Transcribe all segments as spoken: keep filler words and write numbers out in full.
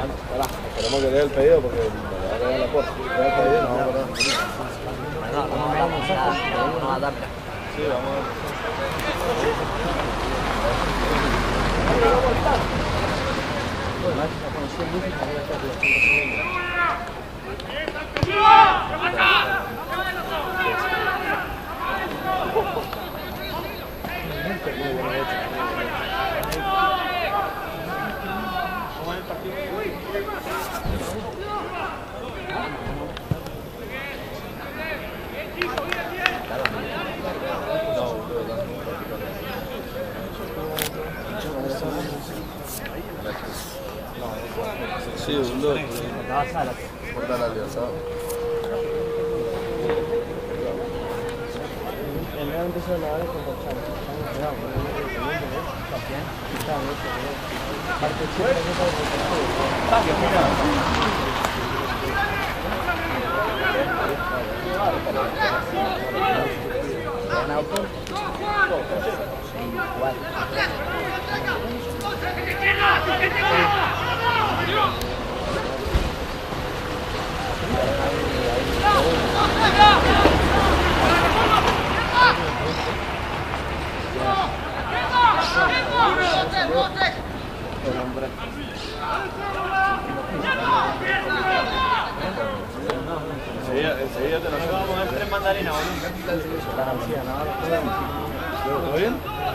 Esperemos que dé el pedido porque me va a quedar la puerta. ¿Dé el pedido? No, no, no. No, no, no, no, no, Sí, vamos a ver. Sí, un dos. Corta la libertad. El nuevo empezó a lavar con Cochano. Cuidado, con el segundo, ¿ves? También. Está bien, parte siempre no sabe Enseguida te lo vamos a ver tres mandarinas, boludo. ¿Todo bien?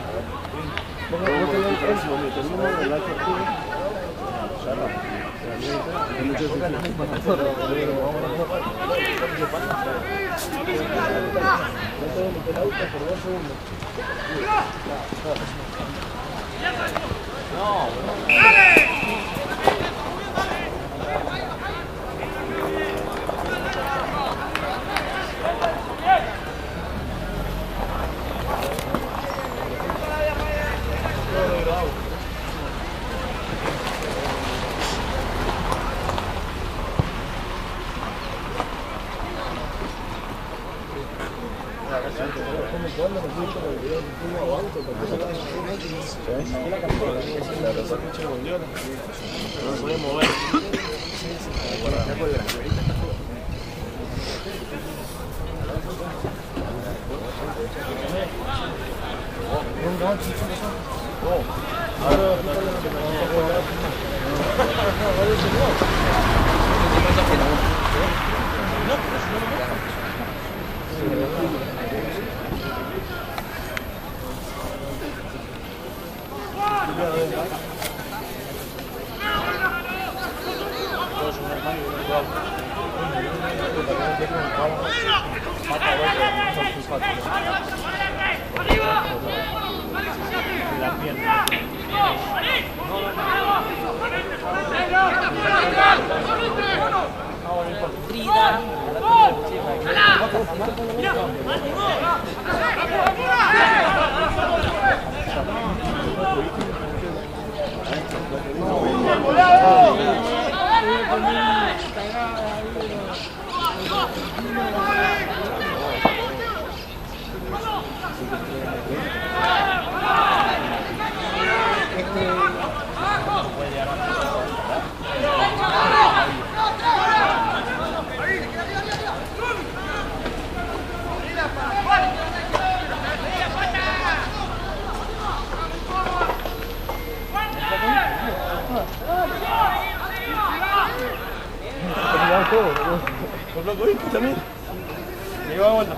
No, no podemos mover. Por lo que viste también. Me iba a vuelta.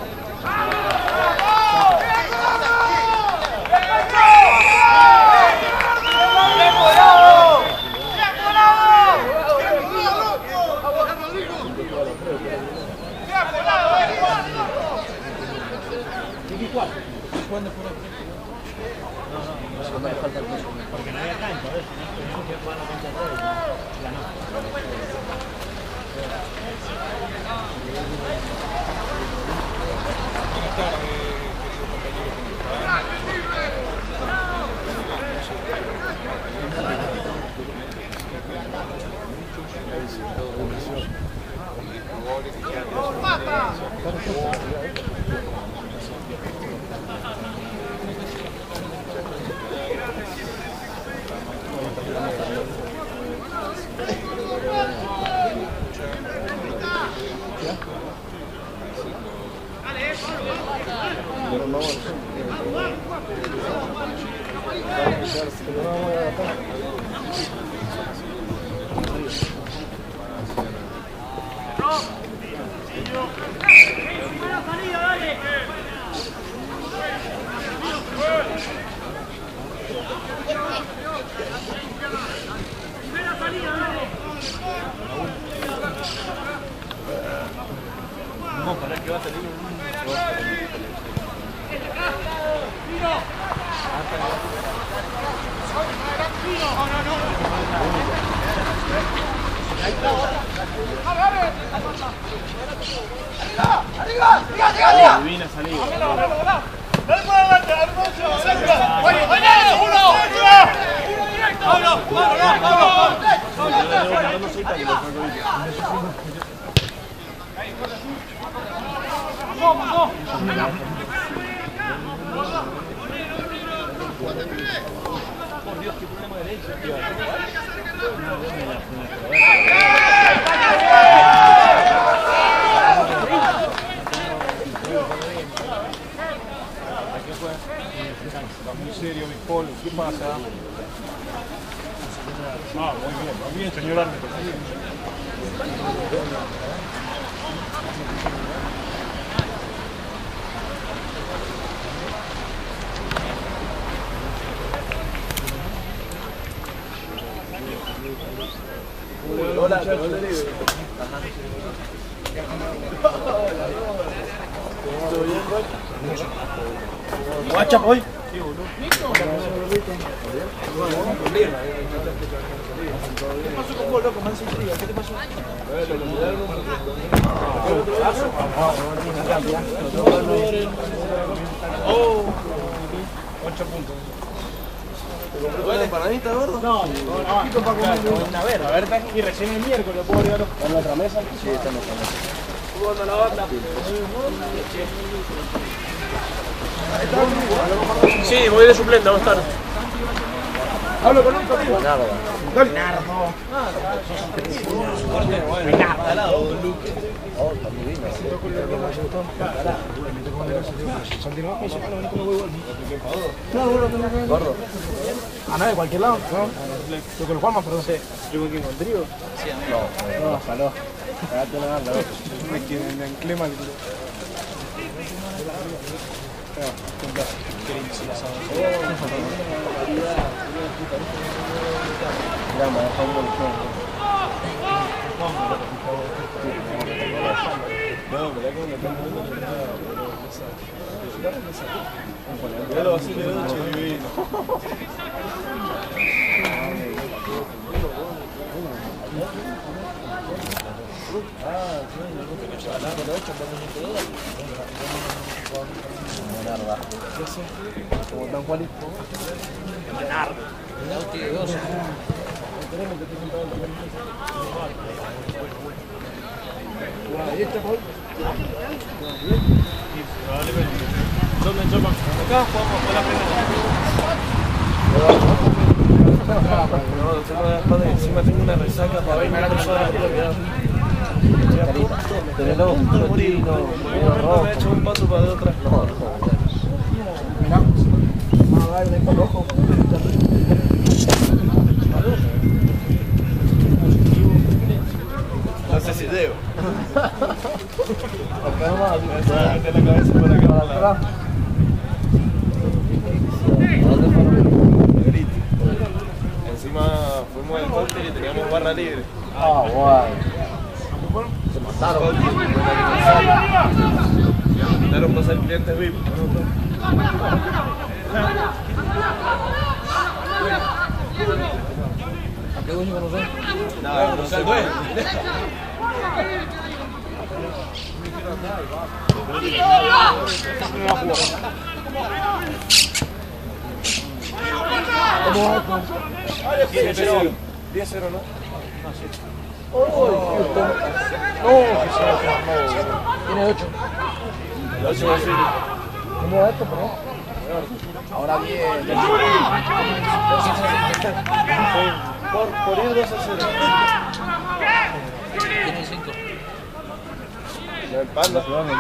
¿Cuándo fue? No, no, no me falta el piso. Porque no había cancha, ¿ves? No que jugar la cancha de ganó. No, para que va a salir un... Divina salida. Por Dios, qué problema de derecha, tío. Está muy serio, mi Polo. ¿Qué pasa? Ah, muy bien, muy bien, señor árbitro. Hola, ¿todo bien? Guacha, hoy. ¿Qué pasó con vos, loco? Man sin frío, ¿qué te pasó? Oh, ocho puntos. ¿Bueno, empanadita, gordo? No, no, para comer una verga. A ver, y recién el miércoles puedo llevarlo a la otra mesa. Sí, está en otra mesa. ¿Cómo anda la banda? Sí, voy de suplente, vamos a estar. Hablo con un conmigo. Nada. Nardo. Oh, está muy bien. Gordo. Ah, no, de cualquier lado. No. Yo con el Juanma, perdón. ¿Yo con quién? ¿Con Trigo? Sí, no, no, saló. Cagate la banda, Me quieren en clima. Ya, me dejó un montón. No, ¿verdad que me están viendo? Pero así de noche divino. Ah, sí, Narda. Como tan Juanito. Narda. ¿Dónde chocan? Acá jugamos con la No, no, encima tengo una resaca para veinte personas. Tenelo un chino, no me ha hecho un paso para de otra. No, no. Mirá, vamos a ver de rojo. No sé si debo. Acá nomás, me voy a meter la cabeza por acá para la... Encima fuimos al cóctel y teníamos barra libre. Ah, guay. Se mataron. Intentaron pasar clientes V I P. ¿A qué dueño conocés? No, no sé, güey. ¿Cómo va esto? diez cero, ¿no? Tiene ocho. ¿Cómo va esto, perdón? Ahora bien. Por, por ir dos a cero. Tiene cinco. El panda.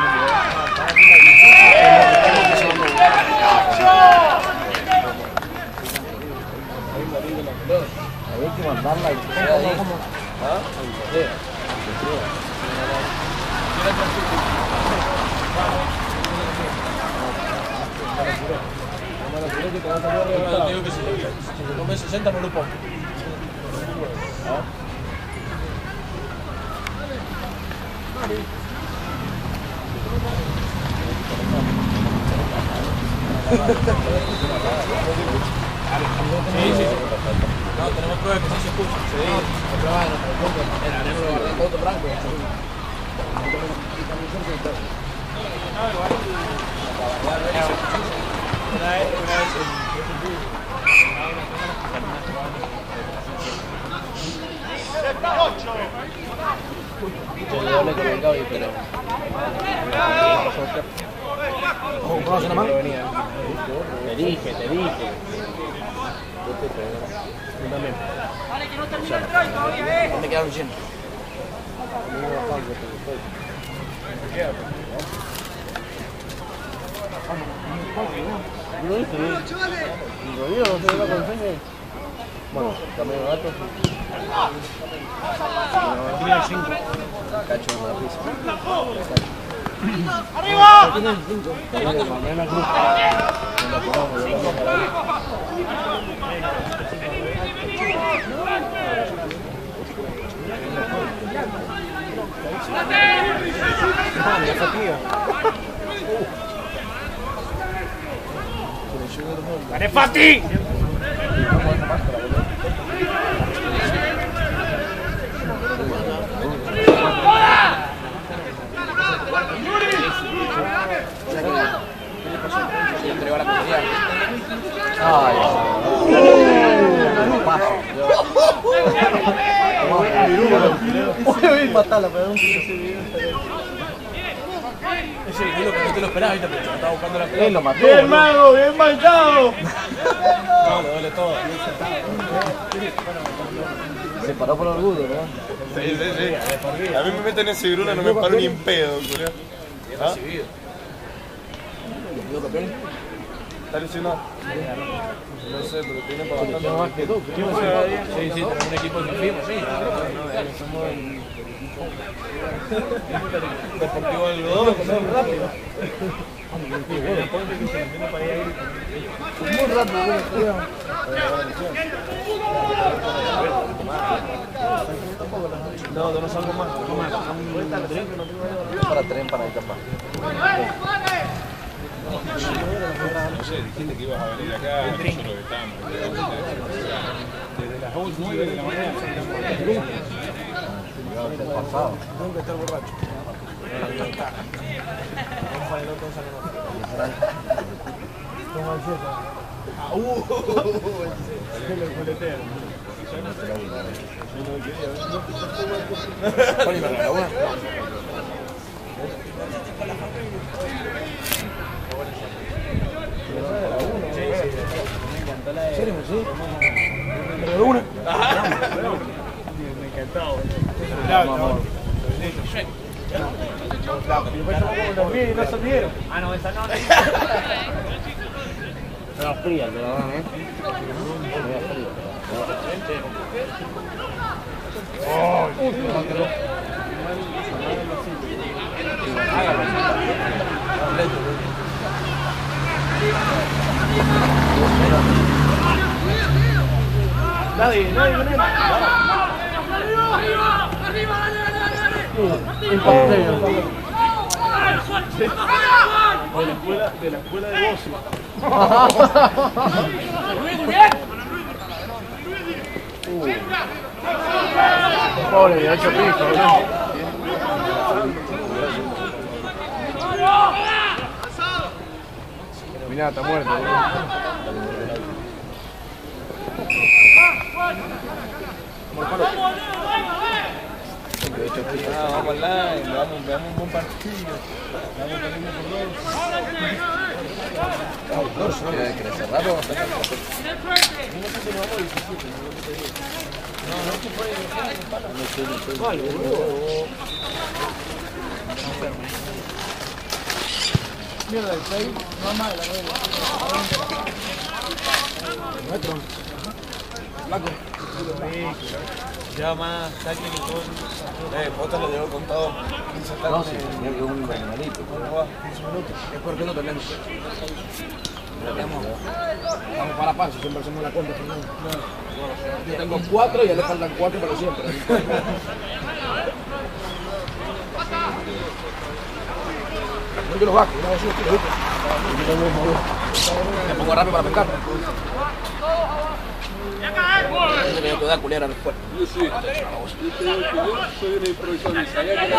Hay que mandarla y que sea ahí. ¿Ah? Digo que si se come sesenta no lo pongo. Sí, sí, sí. No, tenemos pruebas que sí se escucha. Sí, no, pruebas no, pero el areno lo guardé en todo blanco. Una vez, una vez yo le colocaba hoy, pero ¿Cómo conoces nomás? te dije, te dije. Yo también. ¿Dónde quedaron cien? ¿No viste? ¿Lo vio? ¿No te lo conseguí? Bueno, también el gato. Tiene cinco. Cacho de la pizza. ¡Arriba! Tiene cinco. Mañana cruz. ¡Dale, Fati! Se entregó a la policía. Ay, No paso. voy a matarla, pero un ese video que no te lo esperaba, ¿viste? Porque estaba buscando la pelota. Él lo mató. ¡Bien, mago! ¡Bien marcado! No, le duele todo. Se paró por orgullo, ¿verdad? Sí, sí, sí. A mí me meten ese gruna, no me paro ni en pedo, culiao. ¿Ah? ¿Está lesionado? No sé, pero tiene para bastante. Más que tú. Sí, sí, tenemos un equipo que firma, sí. Somos el Deportivo del Algodón, comemos rápido. Muy rápido, No, no salgo más. para tren para escapar. No sé, dijiste que ibas a venir acá, nosotros estamos. Desde las nueve de la mañana. Pasado. Tengo que estar borracho. Me encantó. Los vi y no se olvidaron. Ah, no, esa no. Estaba fría, te la dan, ¿eh? Nadie, nadie, nadie. El pastel. De la escuela, de la escuela de Bossi. Pobre, de ocho pisos, ¿no? Mirá, está muerto, Ah, vamos online, veamos, veamos un buen partido. Vamos perdiendo por dos. ¿Quiere crecer raro? Mierda, el play no es mala, Nuestro. Blanco. Lleva más tackle que todo. Eh, Pota lo llevo contado quince No, tacos. sí, es un animalito. quince minutos. Es porque no tenemos. Vamos para la panza, siempre hacemos la cuenta. Yo tengo cuatro y a él le faltan cuatro para siempre. No que los vascos, no así, ¿viste? Me pongo rápido para pescar. Me tengo que dar culera después. Yo sí. Yo soy un improvisador.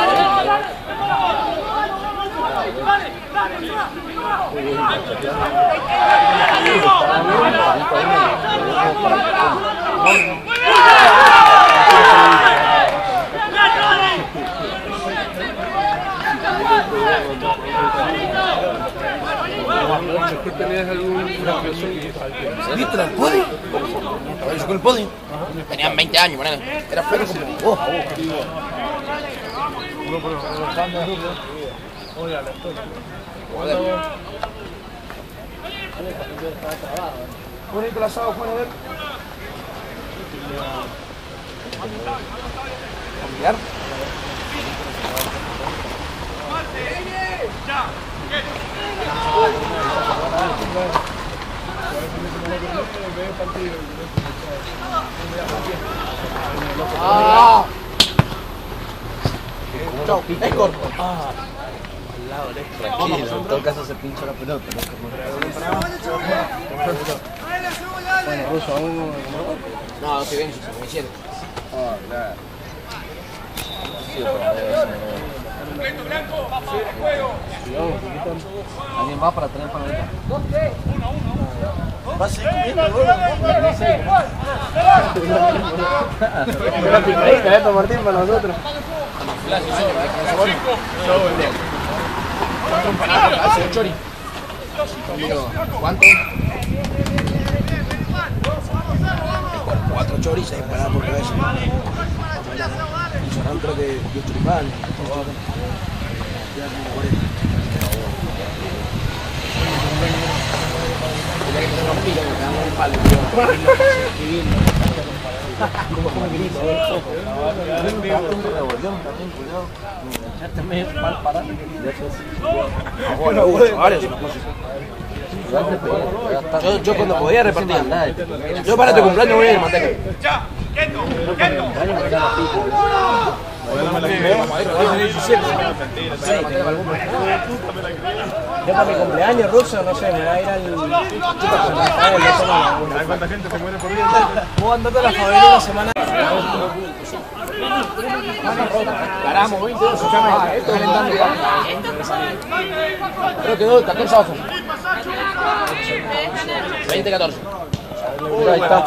¿Qué tenías alguna ocasión? ¿Viste el podio? Yo con el podio. Tenían veinte años, bueno. Era flaco como vos. Bonito el asado, Juan, a ver. ¿Cambiar? ¡Ah! Chau, es corto. Ah. Al lado del extra. Tranquilo, en todo caso se pincha la pelota. Bueno, Russo, ¿aún? No, estoy bien, se me hicieron. Ah, claro. Sí, Completo blanco, fuera, juego. ¿Alguien va para tener panelita? ¿Vas a seguir comiendo, boludo? Una picadita esto, Martín, para nosotros. Hace chori. ¿Cuánto? Cuatro choris, seis paradas por cabeza. Y sonaron creo que diez choripanes. Ya que tenemos pica, me quedamos en el palo. Yo, yo cuando podía repartía. Yo para tu cumpleaños voy a ir, manteca. Yo para mi cumpleaños, Russo, no sé, me va a ir al... ¿Cuánta gente se muere por día? Vos andate a la favela una semana. Caramos, veinte dos, ah, esto calentando. Creo que dos, catorce abajo. veinte catorce. Ahí está.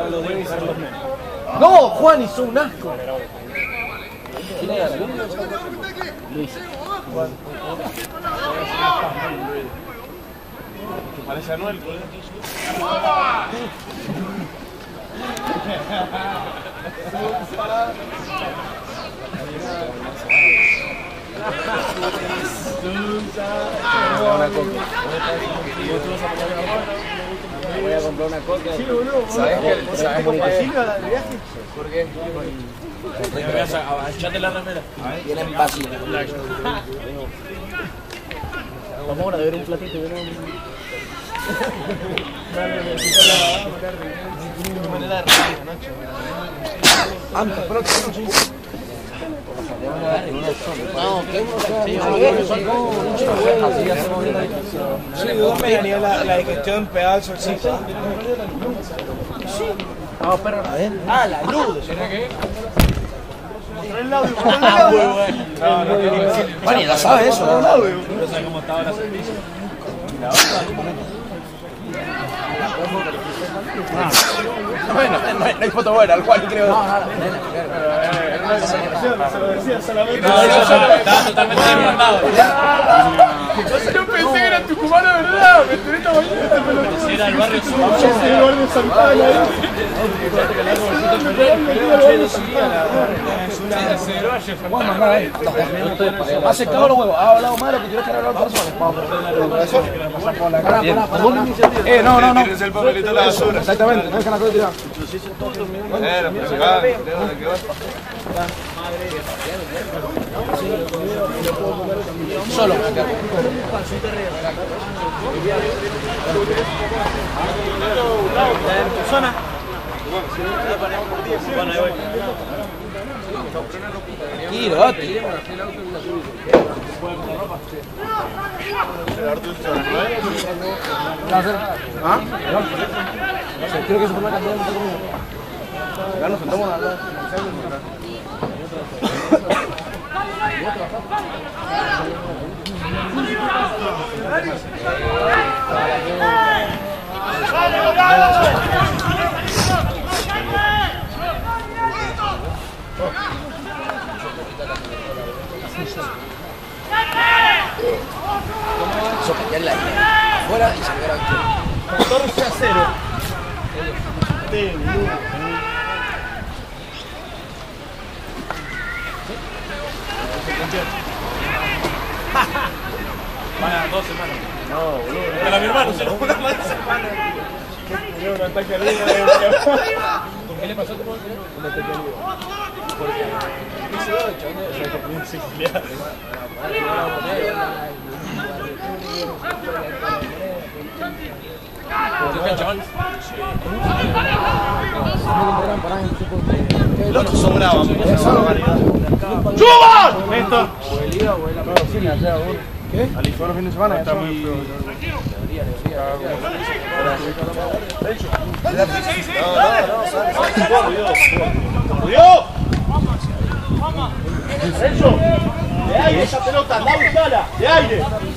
No, Juan hizo un asco. ¿Quién era? Luis. Que parece Anuel. Voy a comprar una coca. Sí, boludo. ¿Sabes qué? ¿Sabes cómo es? ¿Por qué? Echate la remera. Tienen vacío. Vamos ahora a ver un platito. Antes, pero que no, ¿qué? Sí, vos me daría la, la digestión pegada al solcito. Vamos, perro. Ah, la luz. Mostré el audio, mostré el audio. Bueno, ya sabes eso, ¿no? No sé cómo estaba la servicio. Bueno, no hay, no hay foto buena, al cual creo. Se lo decía solamente. No, estaba totalmente demandado. Yo pensé que era tucumano, ¿verdad? Me enteré esta mañana. Si era el barrio sur. Sí, el barrio Santana. Juan, mandá ahí. Ha secado los huevos, ha hablado malo que quiero que hablar con personas. Eh, no, no, no. El papelito de la basura. Exactamente, no es que la cosa tirada. Bueno, pues se va. Solo. Bueno, ahí voy. Tranquilo, date. ¿Ah? Creo que se fue la cantidad de Acá nos sentamos a hablar. Eso que ya en la afuera y se queda aquí. catorce a cero. Van a dos semanas. No, boludo. Para mi hermano se lo jura más de semana. Tenía un ataque al líder. ¿Con qué le pasó a tu madre? Un ataque al líder. Porque ese ocho, ¿no? O sea, que tenía sexualidad. Loco sobraban. ¡Suban! Néstor. O el día o la cocina, sea uno. ¿Qué? Al hizo los fines de semana. Está muy feo. No, no, no, sale. ¡Dios! ¡Eso! ¡De aire esa pelota! ¡Anda a buscarla! ¡De aire!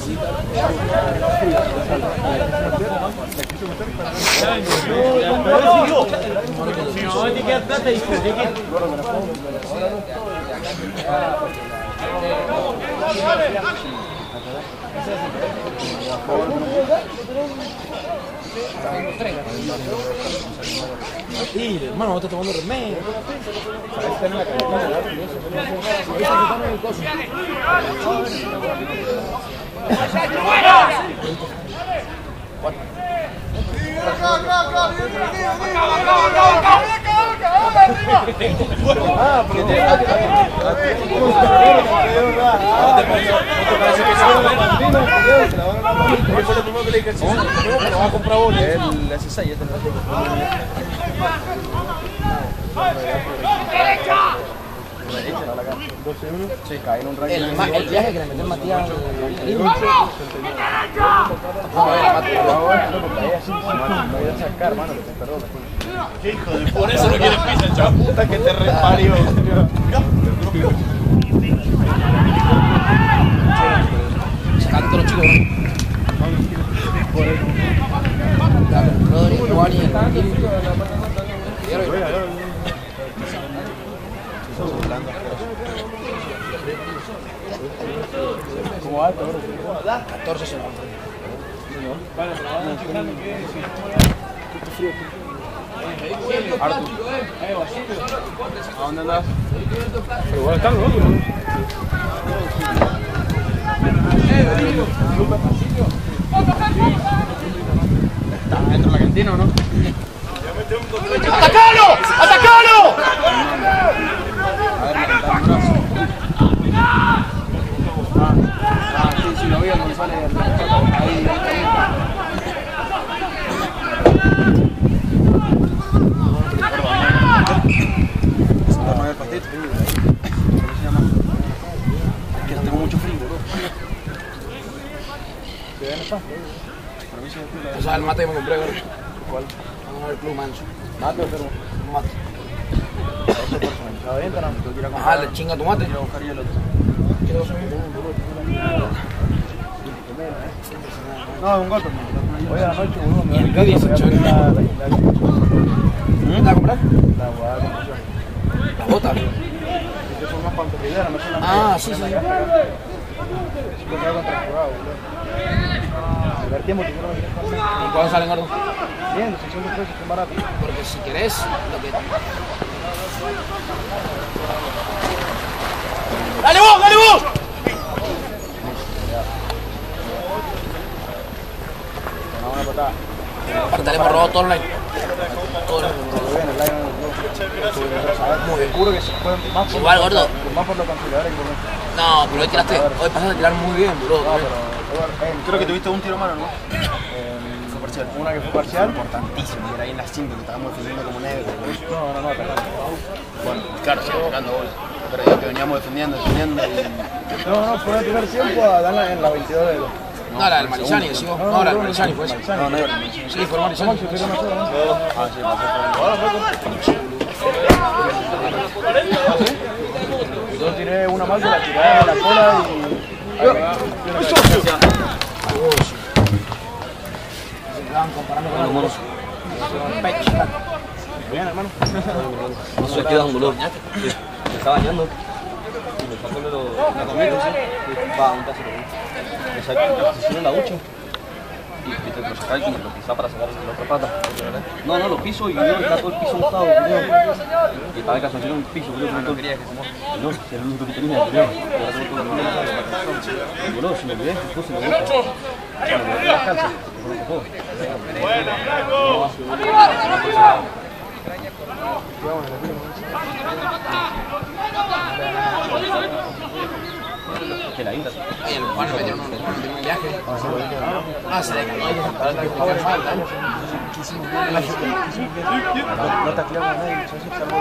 Sí, hermano, vos estás tomando remedio. Ah, pero te fue lo primero que le dije, sí, lo va a comprar vos. El S seis, este no doce uno. Sí, cae en un ranking. El, el viaje que le metió Matías. ¿Qué hijo de Por eso no quiere pizza, chaval. puta que te reparió? Sacando los chicos, Rodri, Giovanni, el Como alto, bro. catorce segundos. ¿A dónde andas? Pero igual están, ¿no? Está dentro de la cantina, ¿o no? ¡Atacalo! ¡Atacalo! A ver, levantando el brazo. Ah, ah, sí, sí, lo vi cuando sale ahí. El pastel, que tengo mucho frío, bro. ¿Te ven el pasto? Para mí sí es frío. O sea, el mate que me compré, ¿verdad? ¿Cuál? Vamos a ver el Club Manso. ¿Mate o termo? Mate. ¿La venta no? Tengo que ir a Ajá, comprar. le chinga tu mate. Quiero buscar yo el otro. No, un golpe. Hoy a la noche, boludo. Y el P dieciocho. ¿Qué te vas a comprar? La guada de confusión. La bota. Que son más pantorrilleras, no son las Ah, sí, sí. Yo te hago contra el jugado, boludo. Divertimos, si no me quieres ¿Y cuándo salen, gordo? bien, los seiscientos pesos son baratos. Porque si querés, lo que... ¡Dale vos, dale vos! No, una patada. Aparte le hemos robado todo online. Todo online. Muy bien. Juro que se fue más por, Igual, gordo. más por los conciliadores que por mí. No, pero hoy tiraste, hoy pasaste a tirar muy bien, bro. No, pero creo que tuviste un tiro malo, ¿no? parcial. Una que fue parcial. Importantísimo, que era ahí en las cinco, que estábamos defendiendo como negros. No, no, no, perdón. Bueno, claro, sí, atacando hoy. Pero ya que veníamos defendiendo, defendiendo y... No, no, fue el primer tiempo a darla en la veintidós de los. No, la del Marizani, decimos. No, la del Marizani fue esa. No, no era. Sí, fue el Marizani. Ah, sí, pasó. Yo tiré una más de la tirada de la cola y... Estaban comparando con los monos. Bien, hermano. No se queda un dolor. Me está bañando. Y me sacó la camioneta, ¿sí? Va, un caso. Me sacó en la ducha. Y te lo saca y lo pisa para sacar la otra pata. No, no, lo piso y yo está todo el piso mojado. Y estaba el calzoncillo en el piso, creo que no quería que se moje. No, si era el único que tenía, creo. Boludo, si me olvidé, entonces me olvidé. Bueno, me olvidé las calzas. Que la Inda. Oye, el Juan le metieron un viaje. Ah, se le cayó. No tacleamos a nadie, muchachos, salvo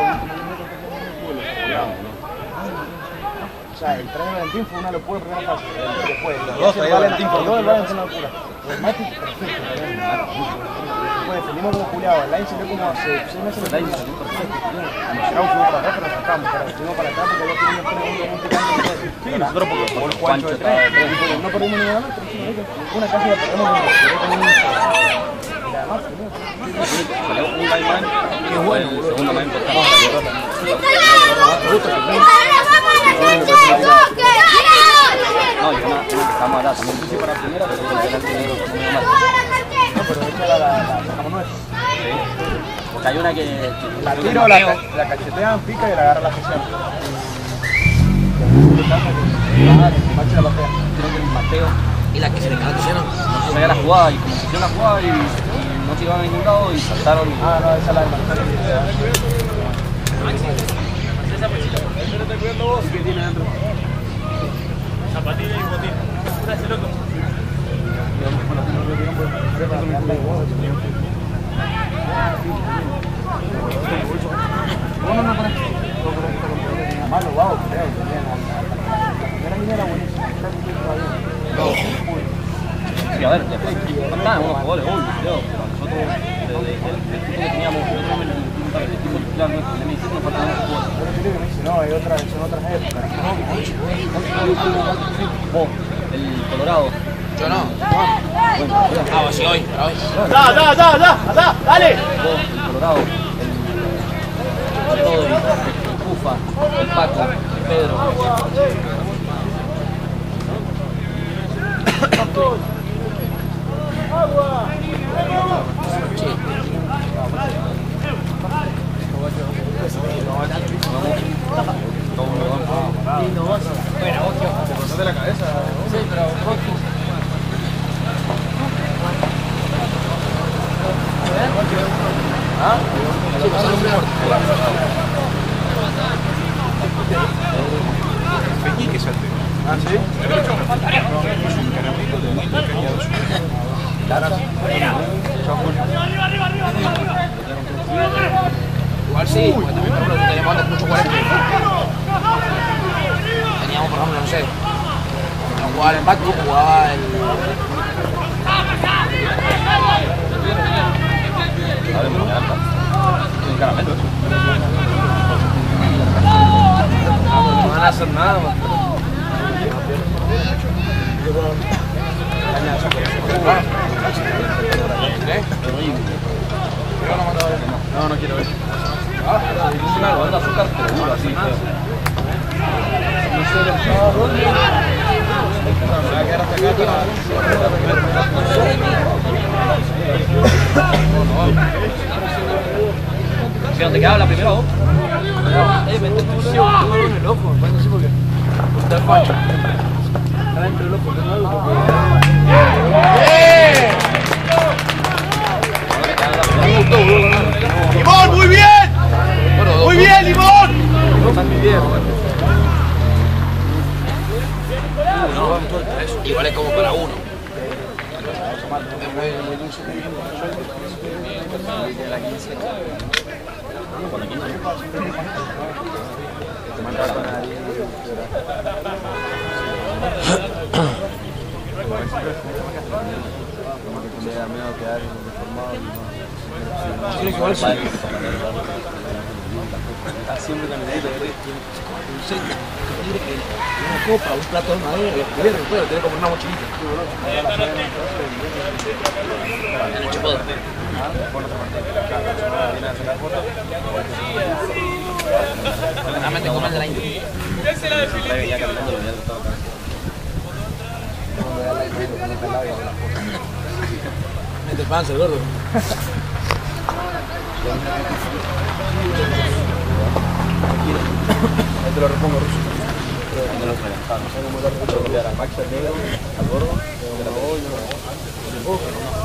o sea, el tren de Valentín fue una locura en primera fase. Después, los dos, el Valentín por dos, el Valentín fue una locura. El Mati, perfecto. Después defendimos como culiado. El line se vio como hace seis meses. El line salió perfecto. Emocionado fuimos para atrás, pero nos sacamos. Fuimos para atrás porque ya teníamos que tener un picante. Sí, nosotros porque jugó el Juancho de tres. No perdimos ni nada, pero una casi la perdemos. Salió un line man, que fue el segundo más importante. No, y una, una que estamos acá, también puse para la primera, pero el delante negro fue muy mal. No, pero esta la sacamos nuestra. Porque hay una que... La tiro, la, la cachetean, pica y la agarra la sesión. Macho la patea. Creo que el Mateo Y la que se le quedó diciendo. no se veía la jugada y como se hicieron la jugada y, y no tiraron a ningún lado y saltaron. Y... Ah, no, esa es la del Mateo. Zapatilla y botín. Una se loco. No, no, no, para. Malo, wow, creo. La primera línea era buenísima. Sí, a ver, después faltaban unos jugadores, obvio, creo, pero nosotros, desde el equipo que teníamos, nosotros el equipo titular nuestro, el M diecisiete nos faltaban unos jugadores. Pero Felipe me dice, no, hay otras, son otras épocas. Vos, el Colorado. Yo no. Bueno, Ah, sí, hoy, para hoy. ¡Da, da, da, da! ¡Da! ¡Dale! vos, el Colorado, el Rodri, el Cufa, el Paco, el Pedro. de la cabeza. Sí, pero ¿Ah? sí, pasaron un muerto. Peñique salte. ¿Ah, sí? Igual sí, porque también por ejemplo teníamos antes mucho cuarenta. Teníamos por ejemplo, no sé, no jugaba el backcourt, jugaba el... No van a hacer nada, man. No, no quiero ver. Ah, es una banda azúcar seguro, así. ¿Sí, dónde quedaba la primera vos? Eh, me estoy en el ojo, no sé por qué. Está el Pancho. Está dentro del ojo, no algo ¡Limón, muy bien! ¡Muy bien, Limón! Igual es como para uno. muy dulce. De la quince. Con la quince. Te manda la panadilla. Como que le da miedo quedar informado. Sí, igual sí. Está siempre caminando, Un set libre que una copa, un plato de madera, los cuberos, después lo tenés como una mochilita. el chupado. Solamente comen de la India. Ya caminando lo había tratado acá. Mete panza, el gordo. Ahí te lo repongo, Ruso. No lo relajamos. No sé cómo lo copiar al Max, al negro, al gordo, de la voy, no lo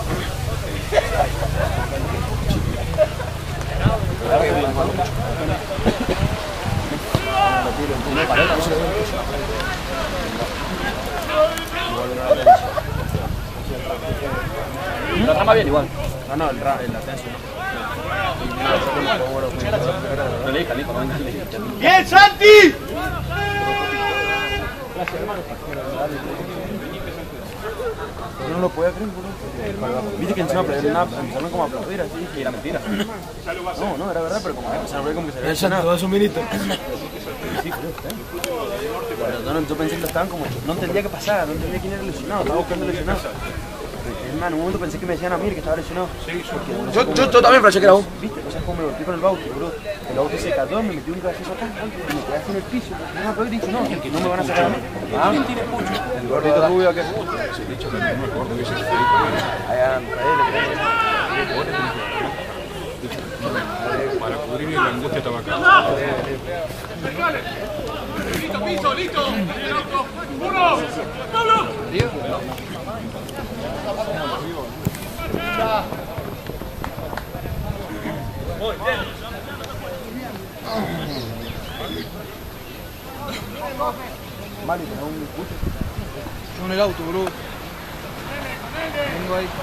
La trama bien igual. No, no, el rap, el ascenso. No le dije, Nico, no venga. ¡Bien, Santi! No lo podía creer, boludo. Viste que encima empezaron como a aplaudir así, y era mentira. No, no, era verdad, pero como que empezaron a ver como que se había El Santi va a su minito. Sí, creo que está. Yo pensé que lo estaban como. No entendía qué pasaba, no entendía quién era el lesionado, estaba buscando lesionado. En un momento pensé que me decían a mí que estaba lesionado. Yo, yo, yo también pensé que era un. ¿Viste? O sea, como me golpeé con el bauti, bro. El bauti se cayó, me metí un cabezazo acá, y me quedé así en el piso. No me acuerdo y dije, no, es que no me van a sacar a mí. Ah, el gordito rubio aquel. Dicho que no me acuerdo que se ahí anda, Para cubrir la industria tabacalera. ¡Listo, piso, listo! ¡Uno! ¡Pablo! Mali, tenés un escucho. Yo en el auto, bro. Vengo ahí.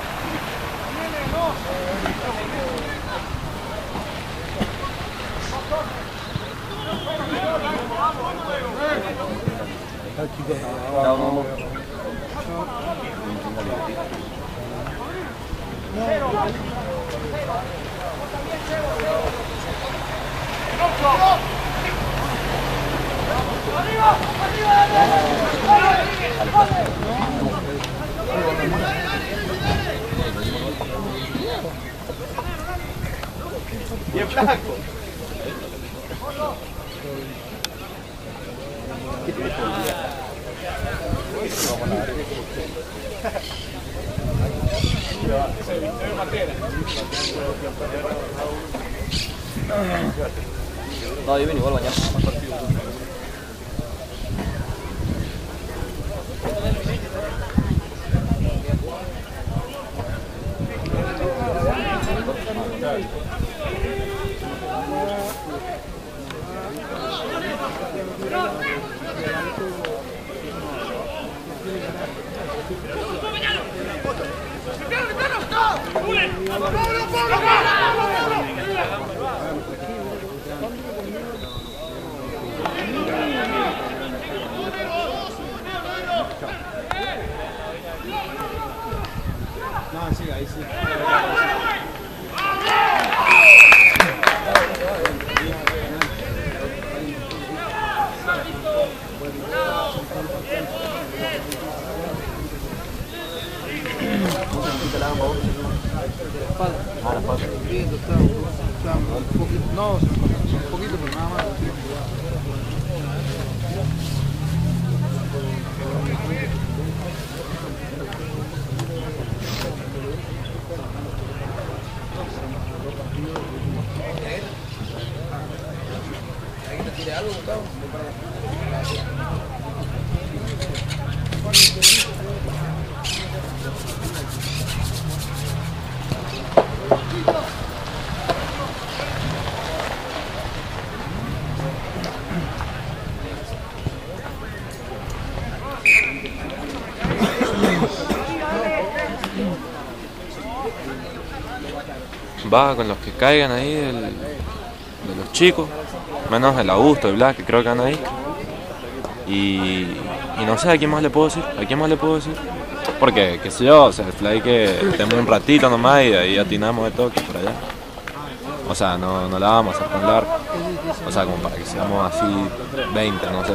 ¡Bien flaco! No, yo ven igual mañana. Más partido. No, sí, ahí sí. Ah, la espalda. Bien, está, está un poquito, no, un poquito, pero nada más. ¿Algo, Gustavo? va con los que caigan ahí del, de los chicos, menos el Augusto y Blas, que creo que van ahí. Y, y no sé a quién más le puedo decir, a quién más le puedo decir. Porque, qué sé yo, o sea, el fly que estemos un ratito nomás y de ahí atinamos de toque por allá. O sea, no, no la vamos a hacer tan larga. O sea, como para que seamos así veinte, no sé.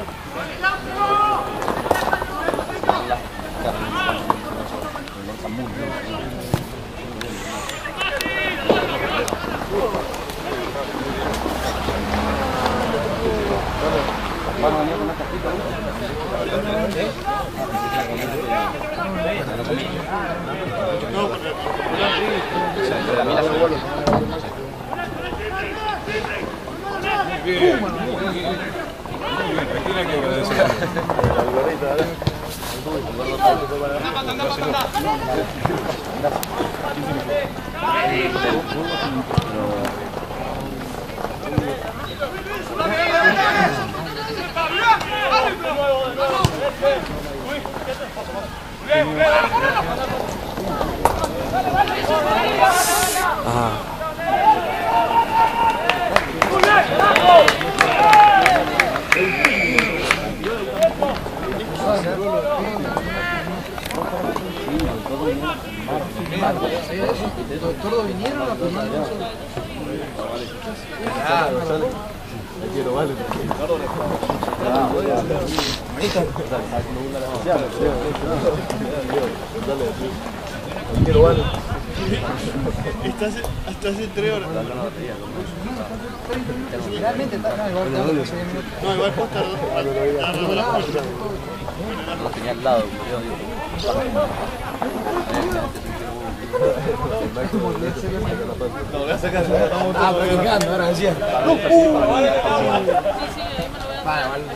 ¿Todos vinieron a filmar? Estás hasta hace tres horas. Realmente está no, igual No, igual vos tardó. Lo tenía al lado, Lo voy a sacar. Ah, practicando, ahora decía. Vale, vale.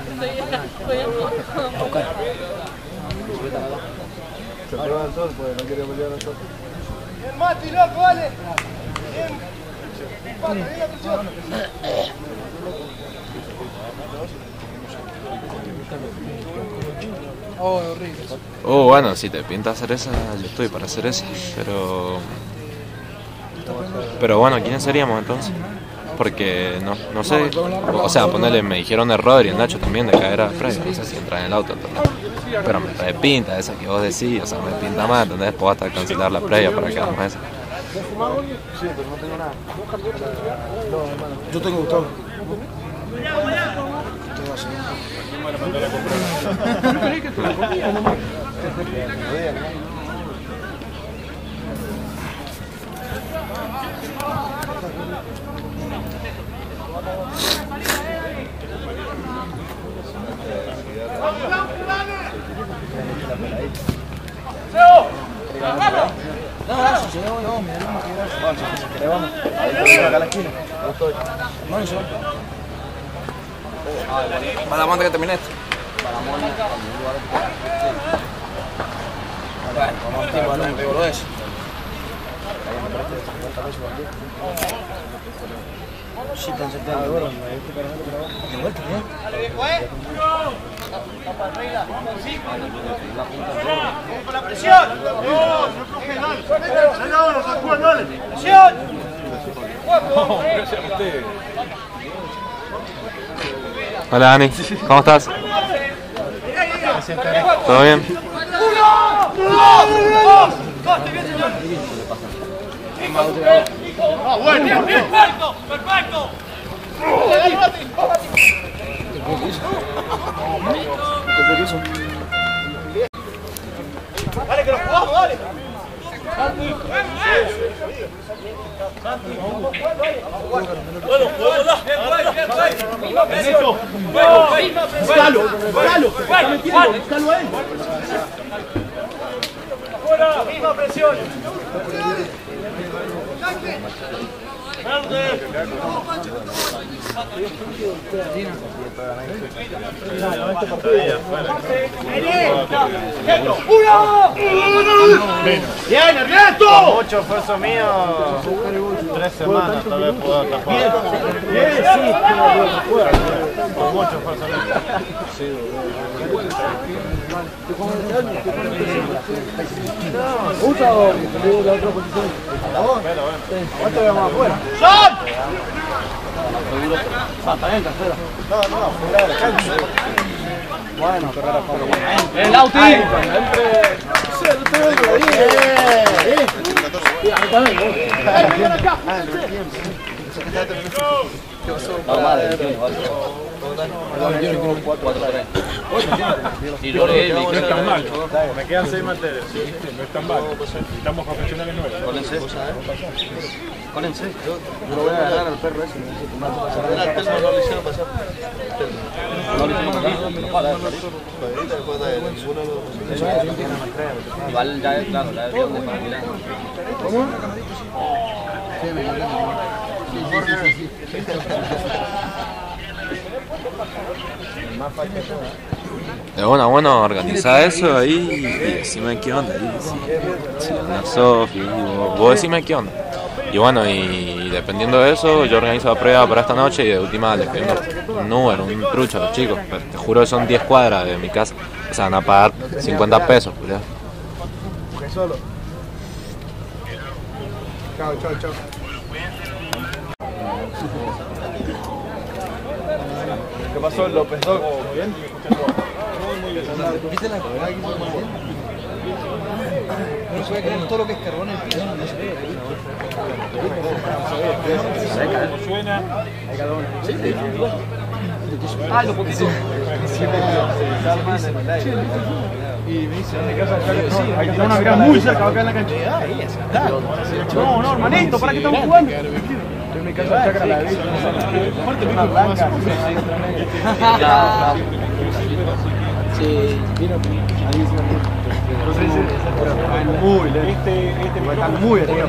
Se prueba el sol, pues no quiere pelear al sol. Bien, Mati, loco, vale. Bien. Mati, bien la presión. Oh, horrible. Oh, bueno, si te pinta hacer esa, yo estoy para hacer esa, pero... Pero bueno, ¿quiénes seríamos entonces? Porque, no, no sé, o sea, ponerle, me dijeron de Rodri y Nacho también de caer a Fred, no sé si entra en el auto, ¿entendés? Pero me trae pinta esa que vos decís, o sea, me pinta más, ¿entendés? Después hasta cancelar la previa para que hagamos esa. Sí, pero no tengo nada. Yo tengo Gustavo. No, no, si llegamos, no, mirá, no, Vamos, si querés, vamos. Ahí acá a la esquina. No estoy. no, no, para la monta que terminé esto. Bueno, vamos a tiempo, no me pego lo de eso. Sí, pensé que de vuelta, de vuelta, ¿eh? Con la presión. No, no coge mal. No, no sacó mal. Presión. Hola Dani, ¿cómo estás? ¿Todo bien? Ah, bueno, bien, perfecto, perfecto. Dale, que lo jugamos, dale. Bueno, juegos, Ernesto, búscalo, búscalo, búscalo a él. Fuera, misma presión. ¡Bien, Ernesto! Mucho esfuerzo mío. Tres semanas tal vez puedo tapar. Bien, sí. Con mucho esfuerzo mío. ¿Usa o de la otra posición? ¿Cuánto vamos afuera? ¡Son! Ah, está bien, tercera. No, no, fuera de la cancha. Bueno, Ferrara Pablo. ¡El Lauti! Sí, no te veo la diez. Sí, a mí también. Ah, el tiempo. ¿Qué pasó? Y yo le No es tan mal. Me quedan seis materias. No es tan mal. Estamos profesionales nuevos. Cólense. Cólense. Yo lo voy a agarrar al perro ese. No lo hicieron pasar. No lo hicieron pasar. Igual ya es claro, ya es de familia. ¿Cómo? Es bueno, bueno, organizar eso ahí y decime qué onda. Ahí, si, si la Sofi, vos, vos decime qué onda. Y bueno, y dependiendo de eso, yo organizo la prueba para esta noche y de última les pido un número, un trucho a los chicos. Pero te juro que son diez cuadras de mi casa. O sea, van a pagar cincuenta pesos, ¿verdad? Solo. Chao, chao, chao. ¿Qué pasó, López Dog? ¿Bien? ¿Viste la jugada que hizo Marcel? No se ve creer todo lo que es carbón en el piso. No se ve. Suena. Ah, lo poquito. Y me dice, ¿dónde casa acá? Hay que tener una mirada muy cerca acá en la cancha. No, no, hermanito, ¿para qué estamos jugando? Yo en mi casa acá la vi. Una blanca. Sí, vino Muy lento. Este, este Están muy arriba.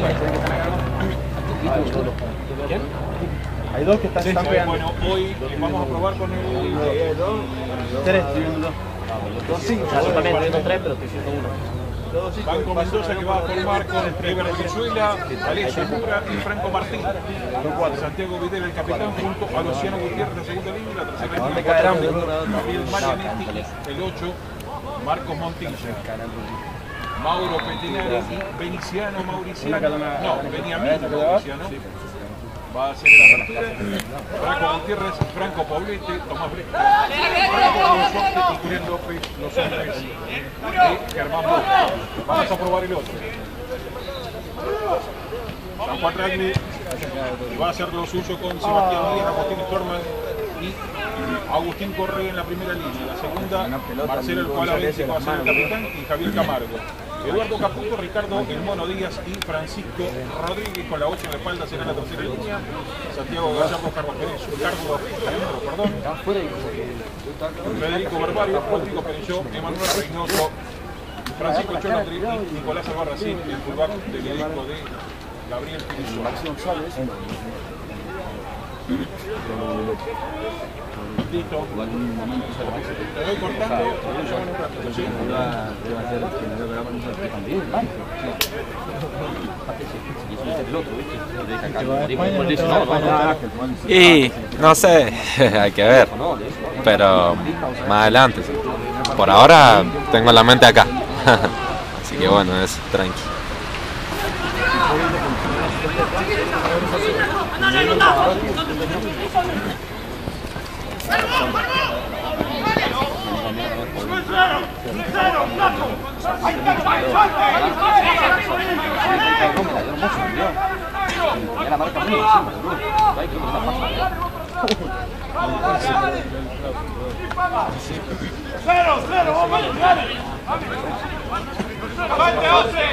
¿Quién? Hay dos que están, están pegando. Bueno, hoy vamos a probar con el... Tres, estoy viendo dos. Sí, yo también estoy viendo tres, pero estoy viendo uno. Banco Mendoza que va a formar con Ever Venezuela, Alexis Mura y Franco Martín. Santiago Videla, el capitán, junto a Luciano Gutiérrez, la segunda línea, la tercera línea. caerán? Gabriel Marianetti, el ocho, Marcos Montilla. Mauro Petinari y Veniciano Mauriciano. No, Beniamino Mauriciano. Va a hacer la apertura. Franco Gutiérrez, Franco Poblete, Tomás Bresta, Franco Consorte y Julián López, los hombres de Germán Boca. Vamos a probar el otro. San Juan Ragni va a hacer lo suyo con Sebastián Díaz, Agustín Storman y Agustín Correa en la primera línea. La segunda, Marcelo El Palavente va a ser el capitán y Javier Camargo. Eduardo Caputo, Ricardo El Mono Díaz y Francisco Rodríguez con la ocho en la espalda será la tercera línea. Santiago Gallardo, Carlos Pérez, Carlos perdón. Federico Barbario, Rodrigo Perelló, Emanuel Reynoso, Francisco Chonotri y Nicolás Albarracín, el fullback del elenco de Gabriel Pirizón. Listo. Te voy cortando. ¿Sí? Y no sé, hay que ver. Pero más adelante. Por ahora tengo la mente acá. Así que bueno, es tranqui. ¡Cero, cero! ¡Vamos, dale! ¡Avante, once!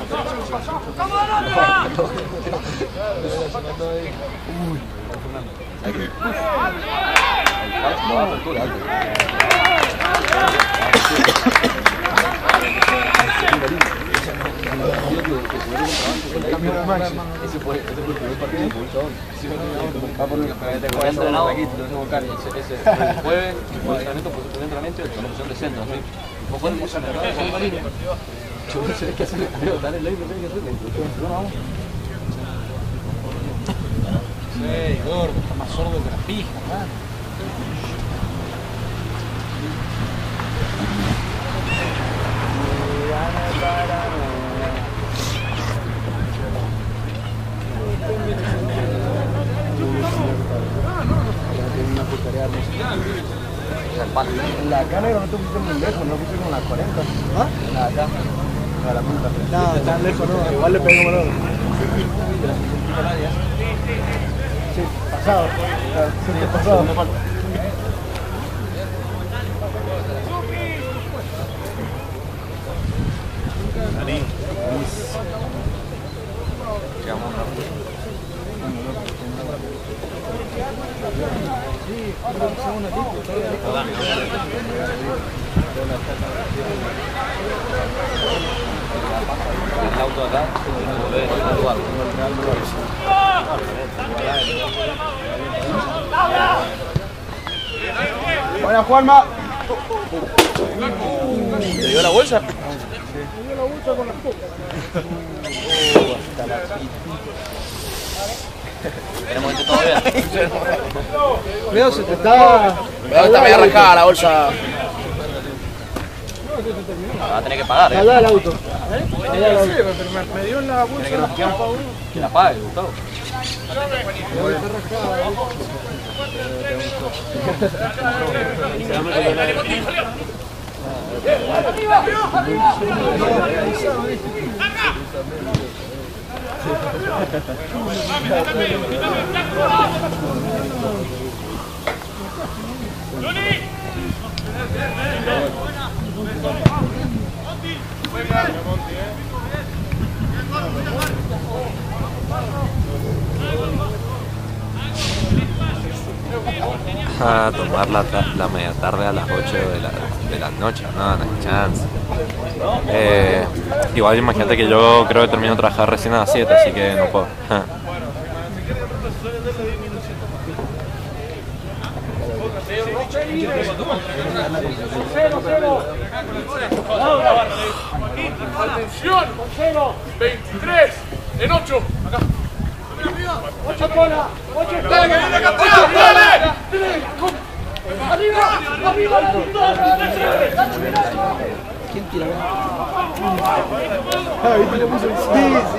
Ese fue el primer partido de Pulsón. Va a poner el entrenado aquí, lo tengo acá. Ese el jueves, el entrenamiento fue su primer entrenamiento y la posición de centro. Fue fuerte, mucha entrada de la línea. Yo no sé qué hacer, dale el like, no sé qué hacer. No, vamos. Sí, gordo, está más sordo que la pija, man. el palo. En la acá negro no te pusiste muy lejos, no pusiste con las cuarenta. ¿Ah? En la acá. A la punta. No, tan lejos no, igual le pego valor. Sí, pasado. Sí, pasado. El auto acá, lo ve en el lugar. Buena, Juanma. ¿Te dio la bolsa? Tenemos gente todavía. Cuidado, se te está... Cuidado, está medio arrancada la bolsa. La va a tener que pagar, ¿eh? Dale al auto. Me dio en la bolsa. Que la pague, Gustavo. A tomar la, la media tarde a las ocho de la, de la noche, no, no hay chance. Eh, igual imagínate que yo creo que termino de trabajar recién a las siete, así que no puedo. Atención, veintitrés en ocho. Acá. ocho cola, ocho cola. Dale, dale, dale. Arriba, arriba, ¿Quién tira? Ah, ¿viste lo puso? Sí, sí.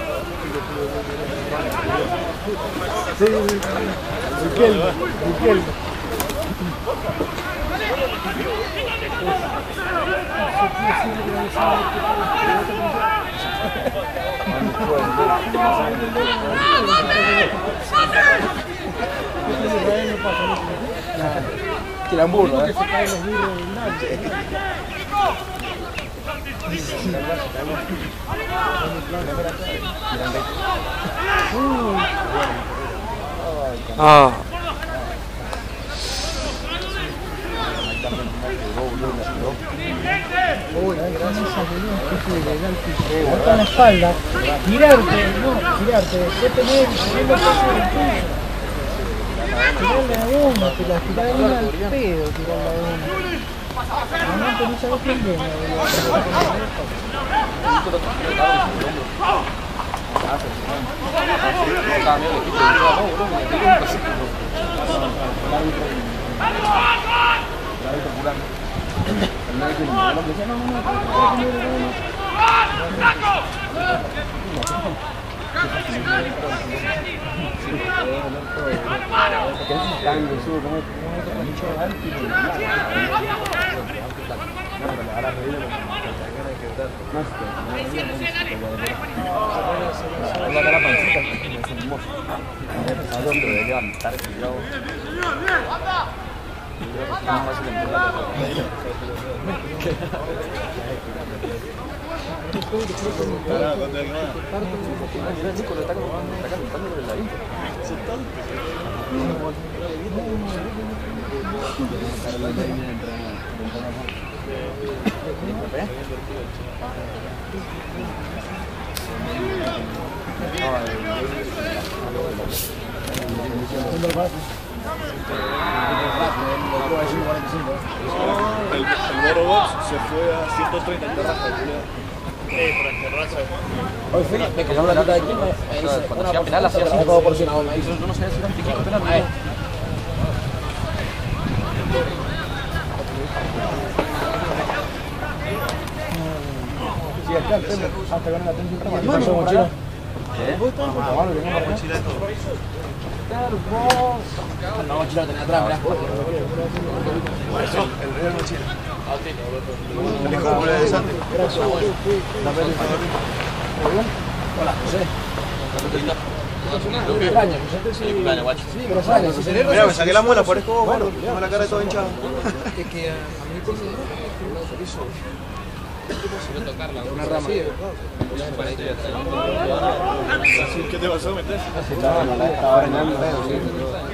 Sí, sí. Riquelme, Riquelme. Tiran burro, ¿eh? Ah. Uy, gracias a Dios, que es legal, que en la espalda, tirarte, no, tirarte, después tener, tener lo que hace el tuyo. Tirarle a uno, te la tirás una al pedo, tirarle a uno. Realmente no sabes quién viene, El, el Boro Box se fue a ciento treinta en terraza, Eh, pero en terraza. Hoy fui, me cayó una lata de aquí, me dice, Cuando hacía penal hacía así. todo porcionado, me dice. Yo no sabía si era un piquito penal, ¿no? Sí, acá el tema, hasta que no la tengo un rato. ¿Qué pasó, mochila? La mochila la tenía atrás, mirá. El Real Machine. El hijo de Santi. Hola, José. Mira, me saqué la muela, parezco vos, gordo. Tengo la cara de todo hinchado. Es que a mí con una rama. ¿Qué te pasó, metés? Estaba bañando el dedo, sí.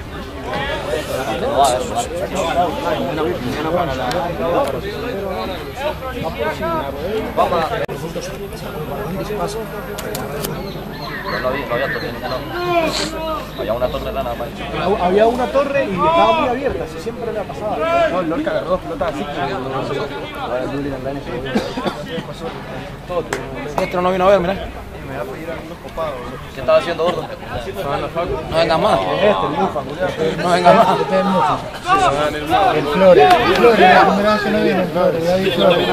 No había, no había torre, no. Había una torre rana más. Había una torre y estaba muy abierta, así siempre le ha pasado. No, el Lorca agarró dos pelotas así. Esto no vino a ver, mirá. Me va a pedir algunos copados. ¿Qué estaba haciendo, gordo? No venga más. Este, el Mufa, No venga más. Este es el Mufa. El Flores. El Flores, la primera vez que no viene el Flores. Ya vi Flores.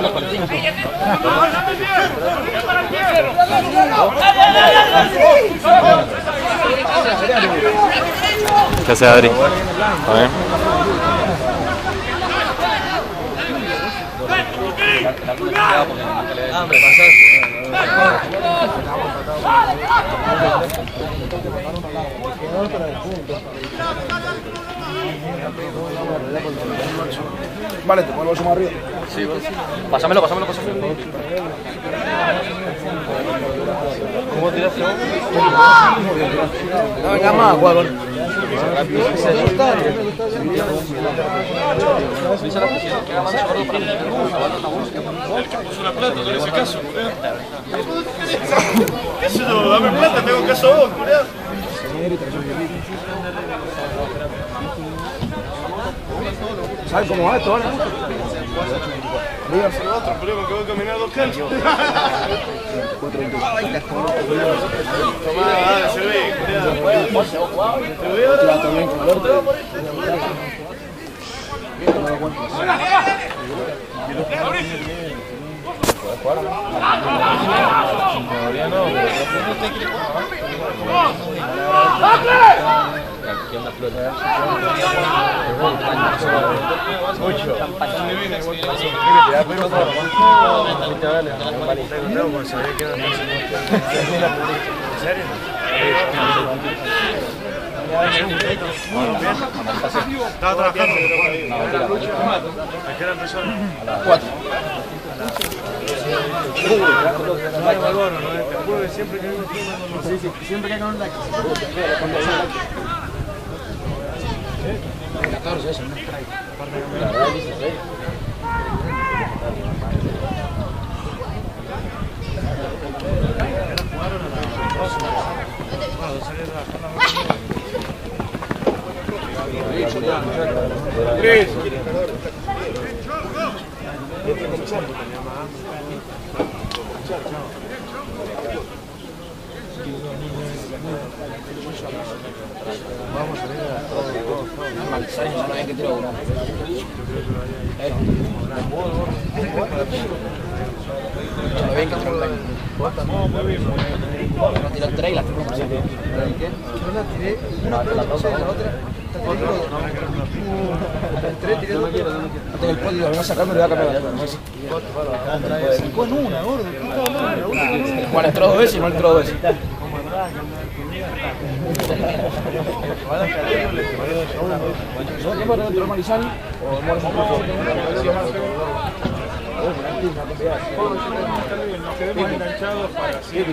¿Qué hace Adri? ¿Está bien? Ah, me pasaste. Vale, te pongo el más arriba. Sí, pásamelo, pásamelo, pásamelo. ¿Cómo tiraste? No venga más, jugador. Puso una plata, no le hice caso, culiao. ¿Qué sé yo? Dame plata, tengo caso a vos, culiao. ¿Sabes cómo va esto, vale? Dígase otro problema que voy a caminar dos canchas. Tomá, dale, se ve, culiao. ¿Te veo ahora? Todavía no, pero usted quiere jugar. Aquí una flota. Mucho. ¿En serio? Estaba trabajando. ¿A qué hora empezó? A las cuatro. Siempre que hay un siempre que hay un like. catorce eso, ¿no? La verdad es dieciséis. Tres. Vamos a ver a Malsaño, no hay que tirar uno. Eh. Lo bien que entró el año. No tiró tres y las tengo. ¿Qué? Yo la tiré una pelota pasada y la otra. Entré, tiré dos pelotas. No tengo el podio, lo voy a sacar, me lo voy a cambiar. Sacó en una, gordo. Bueno, entró dos veces y no entró dos veces. ¿Qué para dentro de Marizani? ¿O Moros un poco? Nos quedemos enganchados para siempre.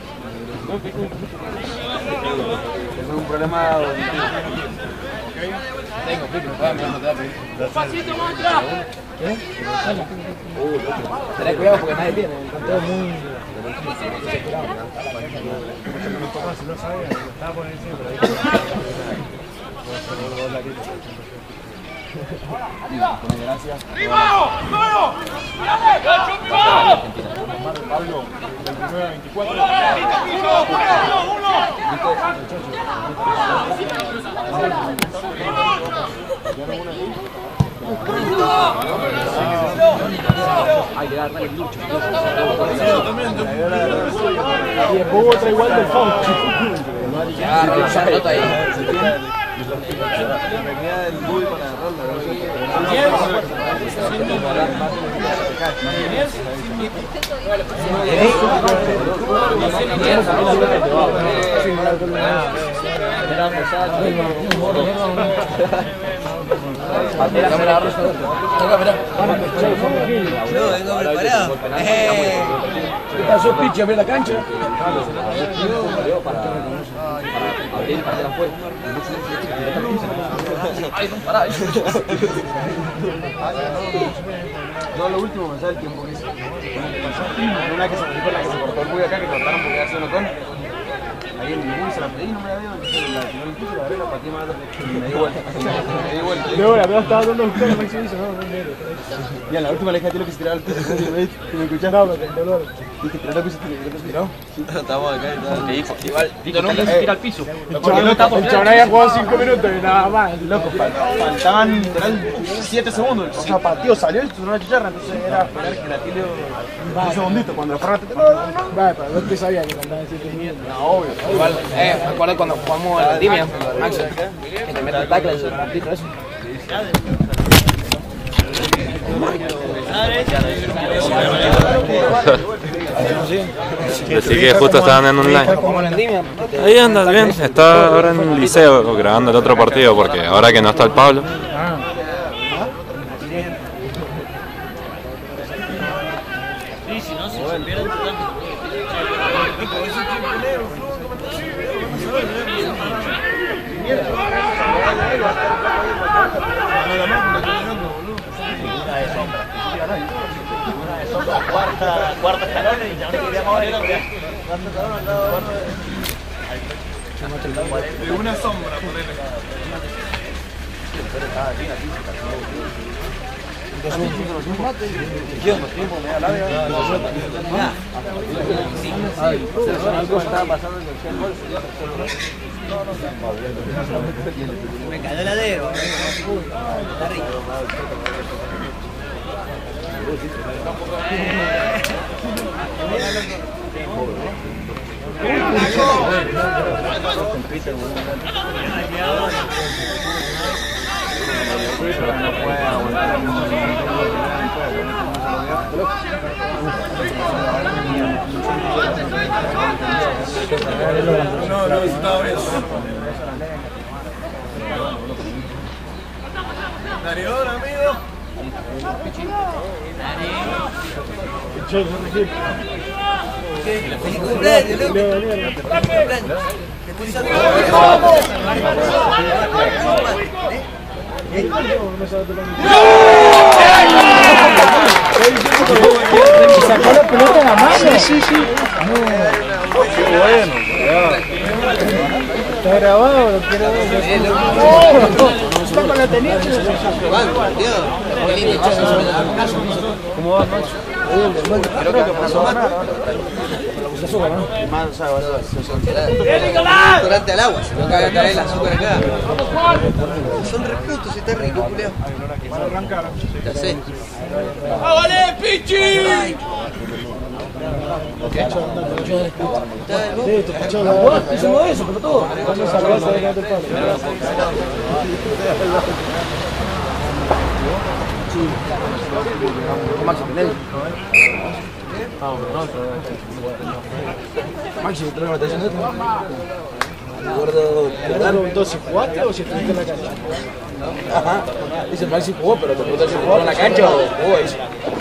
Tengo un problema. Tengo, pico, no te da pico. ¡Pasito más atrás! ¿Qué? Tenés cuidado porque nadie tiene, están todos muy... Si no sabía, estaba por ahí siempre. Gracias. ¡Arriba! ¡Solo! Pablo, veintinueve a veinticuatro. Hay que darle el lucho. Y después hubo otra igual del foul. Ya, revisa pelota ahí. Venía del Bull para vengo preparado. ¿Qué pasó, Pichi? ¿Abre la cancha? Para abrir para allá afuera. Ay, no, pará. No, lo último me sale el tiempo que hice. Una que se fue la que se cortó el buey acá, que cortaron porque hace uno con. Ahí en el bus se la pedí, no me la dio, entonces la tiró en el piso, la agarré, la pateé más y me di vuelta. Me di vuelta. Luego la verdad estaba dando un toque, Maxi hizo, no, no, no. Y en la última le dije a ti lo que se tiraba al piso, y me escuchás, no, pero el dolor. Dije, tirar al piso, tiró. Estamos acá y tal. ¿Qué dijo? Igual, Tito nunca se tira al piso. El chabón había jugado cinco minutos y nada más. Loco, faltaban literal siete segundos. O sea, pateó, salió y sonó una chicharra, entonces era esperar que la tire un segundito. Cuando la forra te no, no, no. Vale, pero no te sabía que faltaban siete minutos. No, obvio. Igual, eh, me acuerdo cuando jugamos en la Timia, Max, que te mete el tackle en el partido eso. Decí que justo estaban en online. Ahí anda bien, está ahora en el liceo grabando el otro partido porque ahora que no está el Pablo. Cuarta, cuarta escalón y ya no queríamos ver. De una sombra, por él. Me cayó el dedo. Está rico. No, no, estaba bien. Darío, amigo. ¡Feliz cumpleaños, loco! ¡Feliz cumpleaños! Sacó la pelota en la mano. Sí, sí, sí. Qué bueno. Está grabado, lo quiero ver. Está con la tenista. ¿Cómo va, Macho? Creo que pasó Se azúcar, ¿no? Más, o sea, durante el agua, se me acaba de caer el azúcar acá. Son reputos y está rico, culeo. Ya sé. ¡Vale, Pichi! Hicimos eso, pero todo. Vamos a salvarse de del palo. Maxi, tenés. Maxi, ¿te lo estás haciendo? Gordo, ¿te preguntó si jugaste o si estuviste en la cancha? Ajá. Dice Maxi jugó, pero te preguntó si jugó en la cancha o jugó, dice.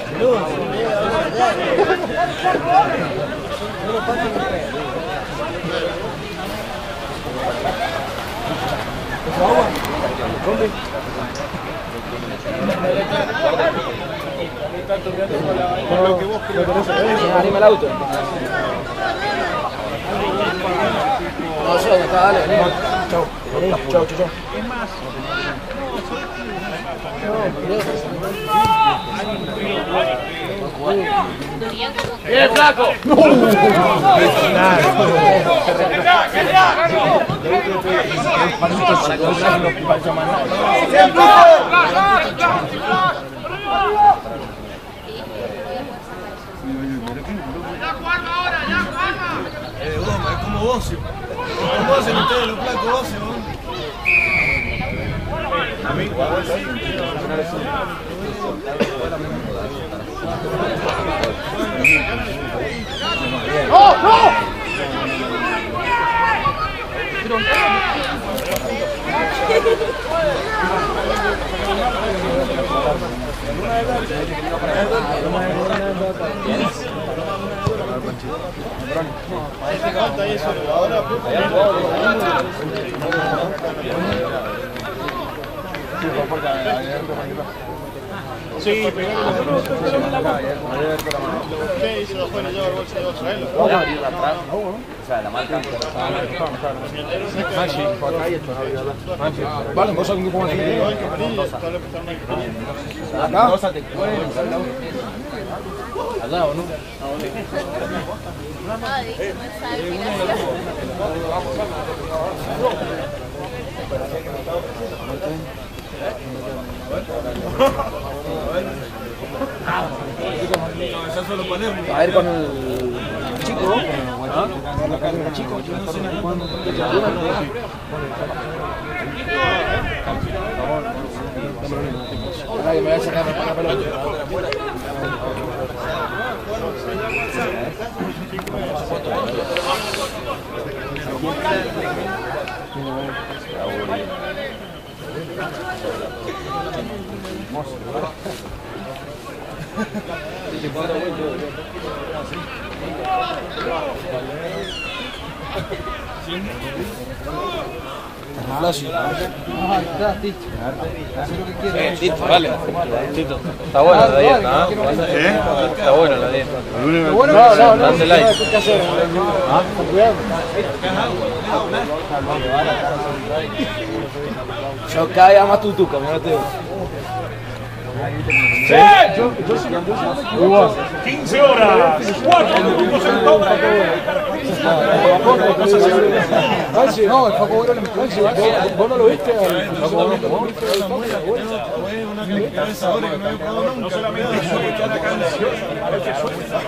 Con lo que vos crees. Anima el auto. No sé dónde está, dale, vení. Chau. Chau, chau, chau. ¡Bien, flaco! Eh, Goma, es como vos. ¿Cómo hacen ustedes los flacos vos, A mí. ¡No, no! Sí, pegaron los dos. ¿Qué hizo después? No lleva el bolso de traerlo. Voy a abrir atrás. O sea, la marca. Vale, vos sabés cómo se llama. Acá. Dos te pueden. Al lado, ¿no? A ver con el chico, con el chico. Ay, me voy a sacar la pelota. Flash. Eh, Tito, vale. Tito. Está buena la dieta, ¿eh? Está buena la dieta. No, no, no. Dale like. Ah, cuidado. Yo cada día más tutuca, mira te quince horas, cuatro minutos en todo. No, el Faco Bueno le vos no lo viste. No solamente suena la canción, a veces suena la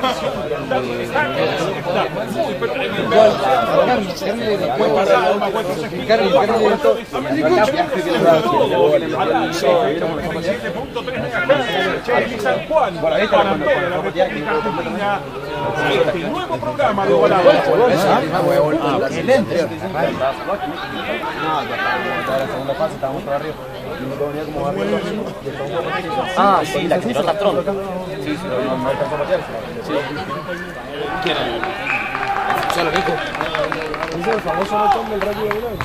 canción. San Juan, para toda la República Argentina, este nuevo programa de Volado. Excelente. Ah, sí, la que tiró Tastrón. Sí, sí, no, no alcanzó a patear. Sí. ¿Quién era? Ya lo dijo. Es el famoso botón del radio de Volado.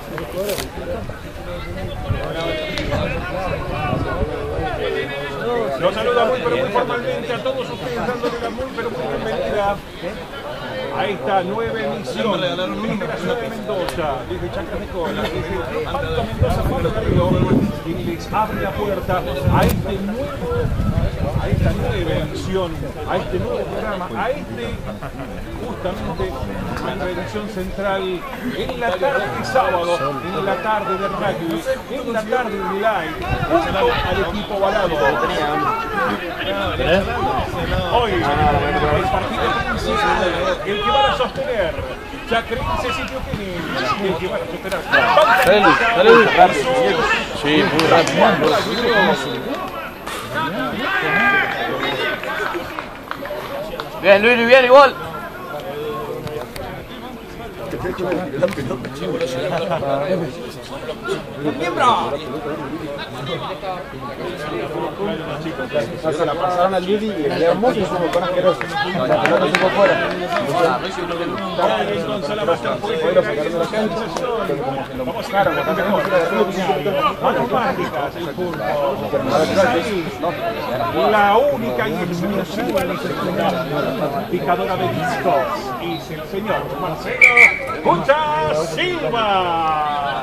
Los saluda muy pero muy formalmente a todos ustedes, dándole la muy pero muy bienvenida a esta nueva emisión desde la ciudad de Mendoza, desde Chacras de Cola, desde el Pacto Mendoza Pueblo Río, y les abre la puerta a este nuevo, a esta nueva emisión, a este nuevo programa, a este justamente nuestra edición central en la tarde de sábado, en la tarde de rugby, en la tarde de live, junto al equipo Balado. Hoy, el partido principal, el que van a sostener Chacrense Sitio Kennedy, el que van a sostener. Salud, salud. Sí, muy rápido. Bien, Luis, bien, igual. Se la pasaron al Lili y el hermoso es un botón asqueroso. La pelota se fue fuera. Fue lo sacaron de la cancha, pero como que lo mojaron, lo Manos mágicas, el fútbol. La única y exclusiva picadora de discos es el señor Marcelo Cucha Silva.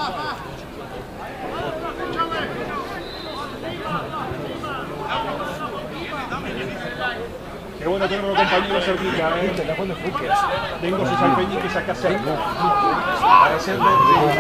Qué bueno tener un compañero cerquita, ¿eh? Tengo sus alfeñiques acá cerca. Para hacerle un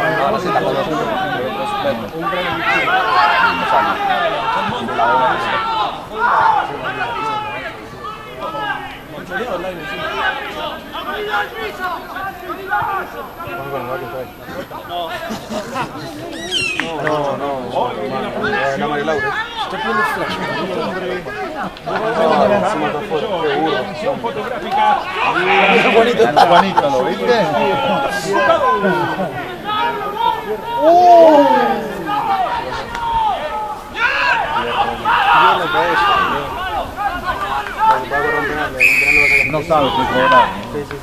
gran No, no, no, no, María Laura. Está pidiendo flash. Atención fotográfica. Juanito, Juanito, ¿lo viste? No sabe si cobrar. Sí, sí, sí.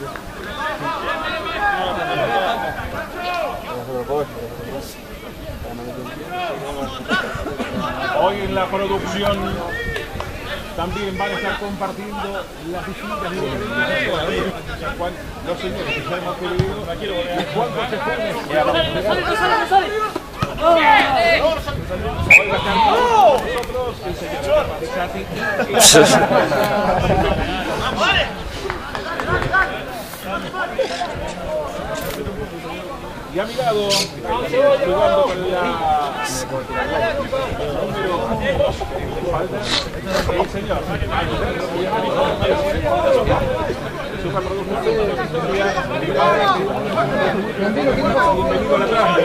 Hoy en la producción también van a estar compartiendo las distintas librerías, los señores que ya hemos pedido, y cuánto se pone. Hoy va a estar con nosotros el señor Chati. Y a mi lado, jugando con la número falta, el señor. Superproductor. Bienvenido a la clase.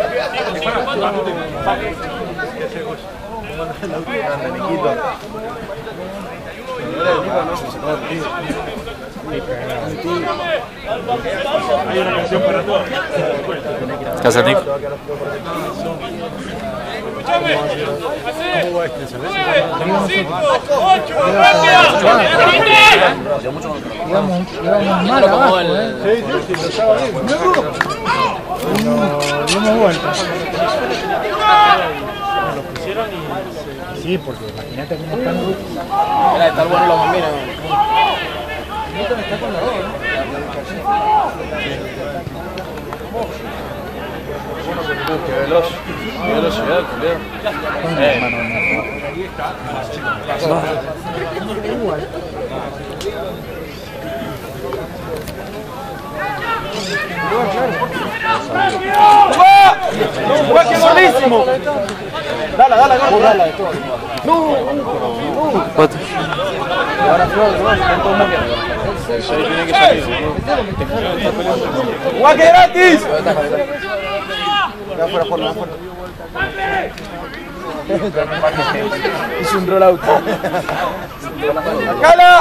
Hay una canción para todos. ¿Qué haces, Nico? Íbamos mal abajo, ¿eh? Sí, sí, sí, lo estaba bien. Dimos vuelta. Lo pusieron y... Sí, porque imagínate cómo están... Era de estar bueno los mamiras. Está con la dos, ¿no? Qué veloz, qué velocidad, culero. Eh. Igual. ¡Juega, qué gordísimo! Dale, dale, dale, dale. ¡No! ¿Cuánto? Ahora Flor, ¿no? Están todos moviendo. Tiene que salir, ¡Juega que gratis! Da fuera, fuera, da fuera. Hice un rollout. ¡Cala!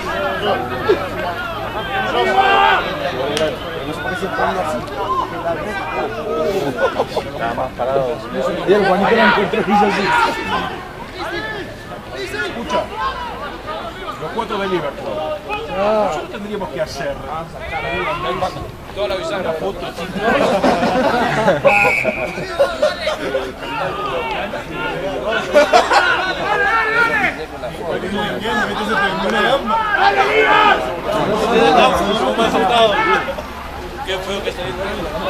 Nada más parado. Y el Juanito la encontró y hizo así. Escucha, los cuatro de Liverpool. Nosotros tendríamos que hacer toda la bisagra, foto. Qué feo que salí.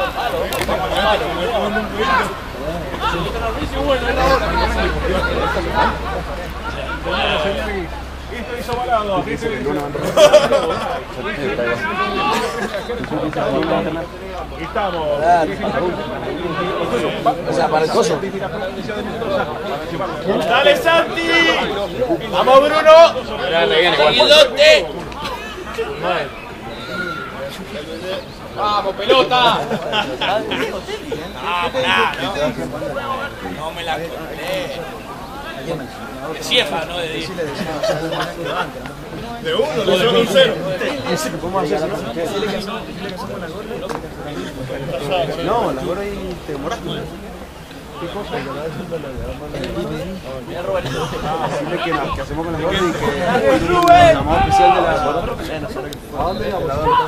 Esto hizo balado. Estamos. O sea, para el coso. ¡Dale, Santi! ¡Vamos, Bruno! ¡Seguidote! ¡Vamos, pelota! ¡Ah, pará! No me la conté. De ciefa, no de diez. De uno, le llevo un cero. ¿Cómo haces? No, la hora ahí te demoraste. ¿Qué cosa? Decirle que nos que hacemos con la gorda y que la más oficial de la gorda. ¿A dónde íbamos?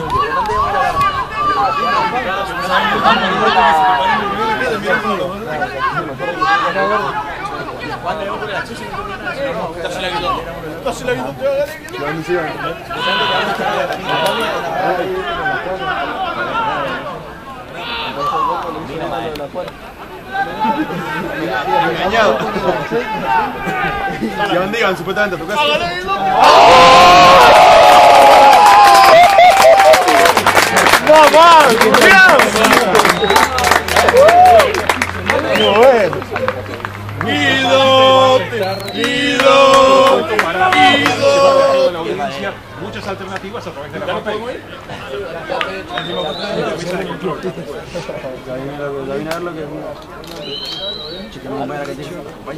Casi la quitó. Casi la quitó. Engañado. ¿Y a dónde iban supuestamente a tu casa? ¡Mamá! ¡Cuidado! ¡Qué bueno! ¡Guido! ¡Guido! ¡Guido! potencia muchas alternativas a través de la pantalla. Mesa de control. Ya vine a ver lo que es una chica muy buena que tiene.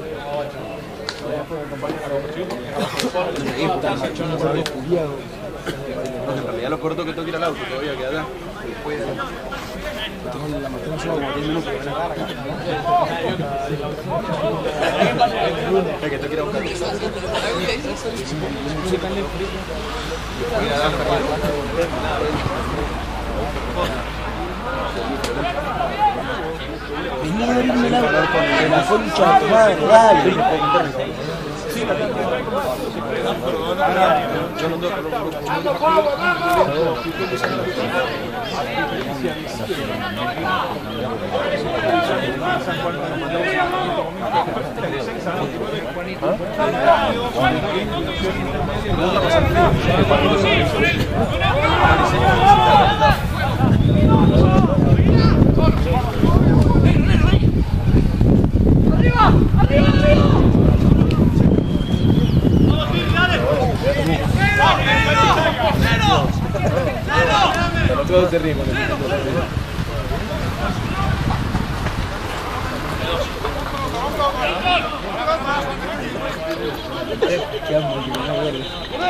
En realidad lo corto que tengo que ir al auto todavía queda acá. Tengo la máquina solo como diez minutos. Es que tengo que ir a buscar. Vení a abrirme la la concha de tu madre, dale. Yo no tengo todo se ríe con el qué amo, que no vuelve.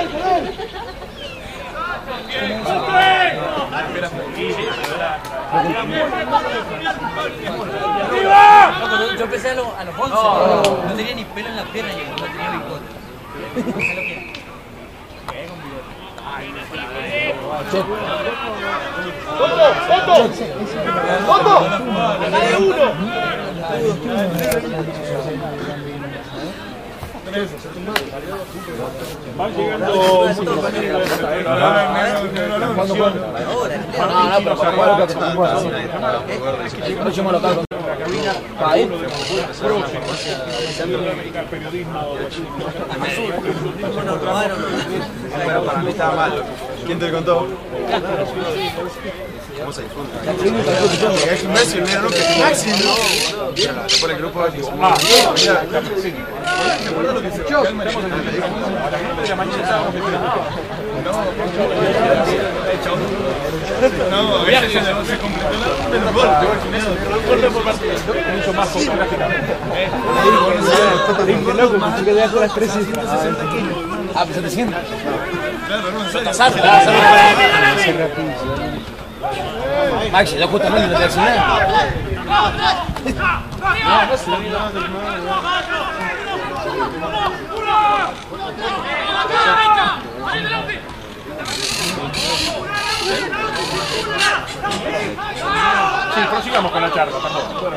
Yo empecé a, lo, a los once, no. no tenía ni pelo en la pierna y no tenía bigote. ¡Foto! ¡Foto! ¡Foto! ¡Dale uno! Van llegando muchos compañeros Pero para mí estaba mal. ¿Quién te contó? ¿Cómo se disfruta? Es un Messi, mira, no que es máximo. Por el grupo de ah, mira, ¿te acuerdas lo que se echó? No, a veces se completó el gol. mucho más fotográficamente. Qué loco, pensé que dejó las trescientos sesenta kilos. Ah, pues setecientos. Claro, no, en serio. Pasarte, Maxi, yo justamente no te decía nada. Sí, prosigamos con la charla, perdón.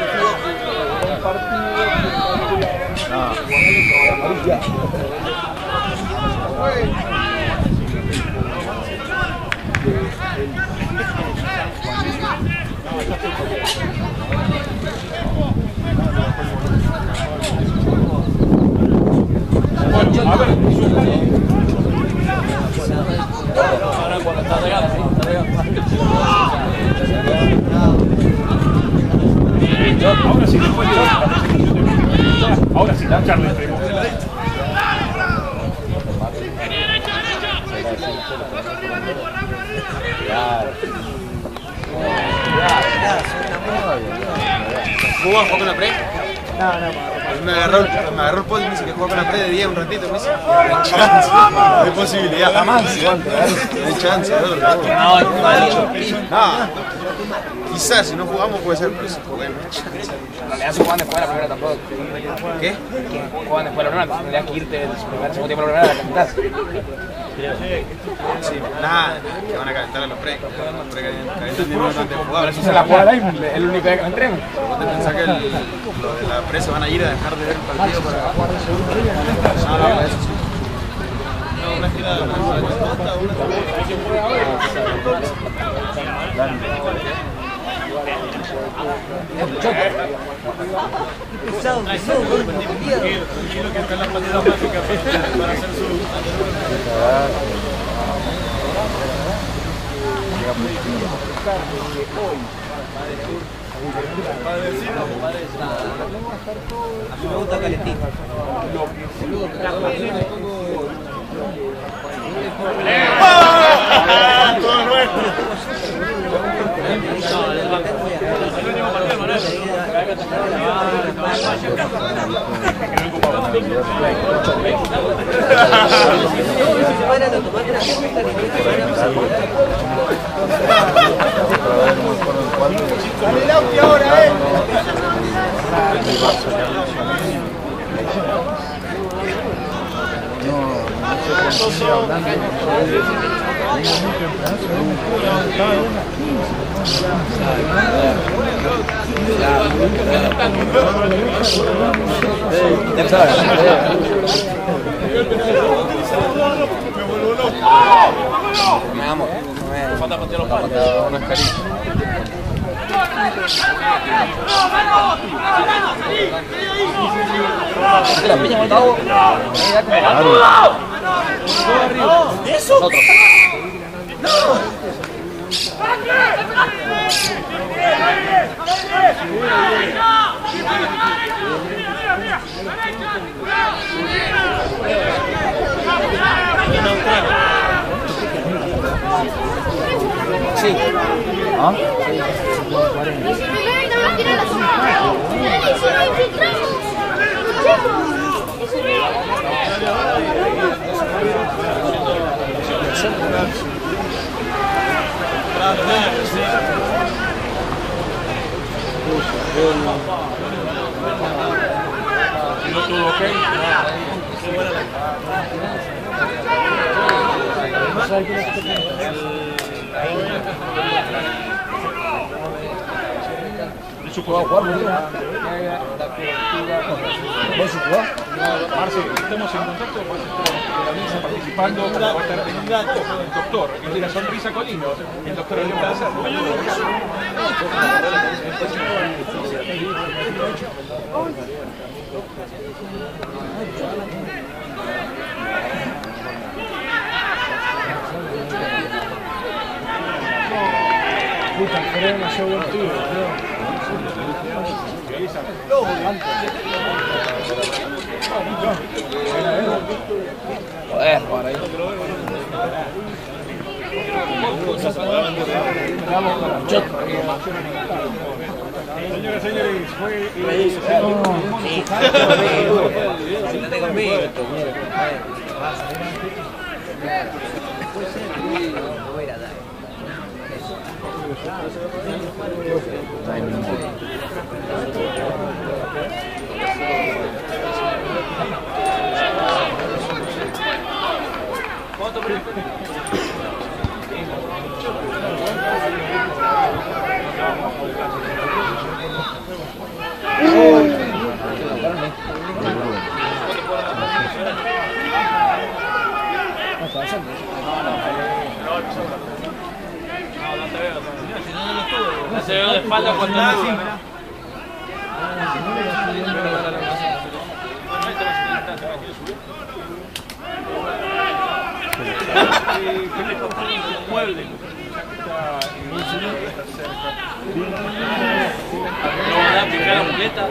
Bueno, a ver, Ahora cuando está regando, está regando. ahora sí, después de la presentación de ahora sí, la charla entre vos. ¿Jugó a jugar con la pre? No, no, me agarró, me agarró el podio y me dice que juega con la pre de día un ratito. Me dice, no hay chance, no hay posibilidad, jamás. No hay chance, no, no, quizás si no jugamos puede ser, pero si juguemos. En realidad se juegan después de la primera tampoco. ¿Qué? Juegan después de la primera, tendrías que irte del primer, segundo tiempo de la primera, la cantás. Sí, nada, que van a calentar a los pre. Los pre calientan diez minutos antes de jugar. Pero si se la juega ahí, es el único día que lo entreno. ¿Vos te pensás que el, los de la pre se van a ir a dejar de ver el partido para jugar el segundo día? No, no, eso sí. No, una gira de una cuota, una Quiero que están las patitas mágicas para hacer su... A mí me gusta calentito. ¡Ah! Todo nuestro. ahora, eh. Me amo. Me falta patear los palos. Unas caricias. La piña Gustavo. Eso. No. Sí. ¿Ah? ¿No todo ok? ¿Eso puedo jugar? ¿Vos sí jugás? Marce, estamos en contacto con participando, va a estar el doctor, el de la sonrisa Colino, el doctor León Cázar. Puta, pero demasiado buen tío, creo. Joder, para ahí. Señoras y señores, fue... Siéntate conmigo. No se ve de espalda cuando la mueble. No van a picar la muleta.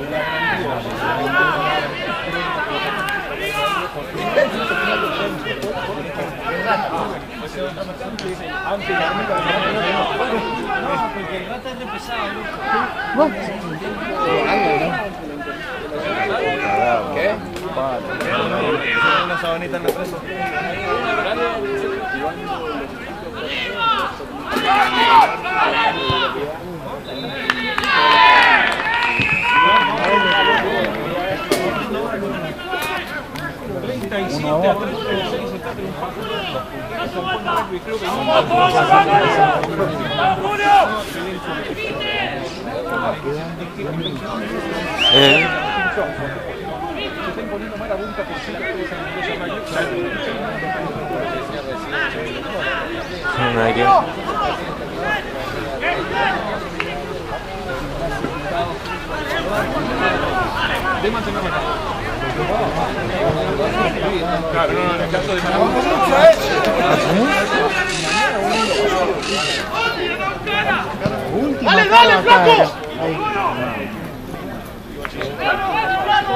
Porque el rata es re pesado, ¿no? ¿Qué? Una sabanita en la presa. treinta y siete a treinta y seis está triunfando. Creo que Eh. se está imponiendo mala punta por ciento de esa nerviosa mayor. Nada que... De mantener la claro, no, no, en el caso de ¡Dale, dale, flaco!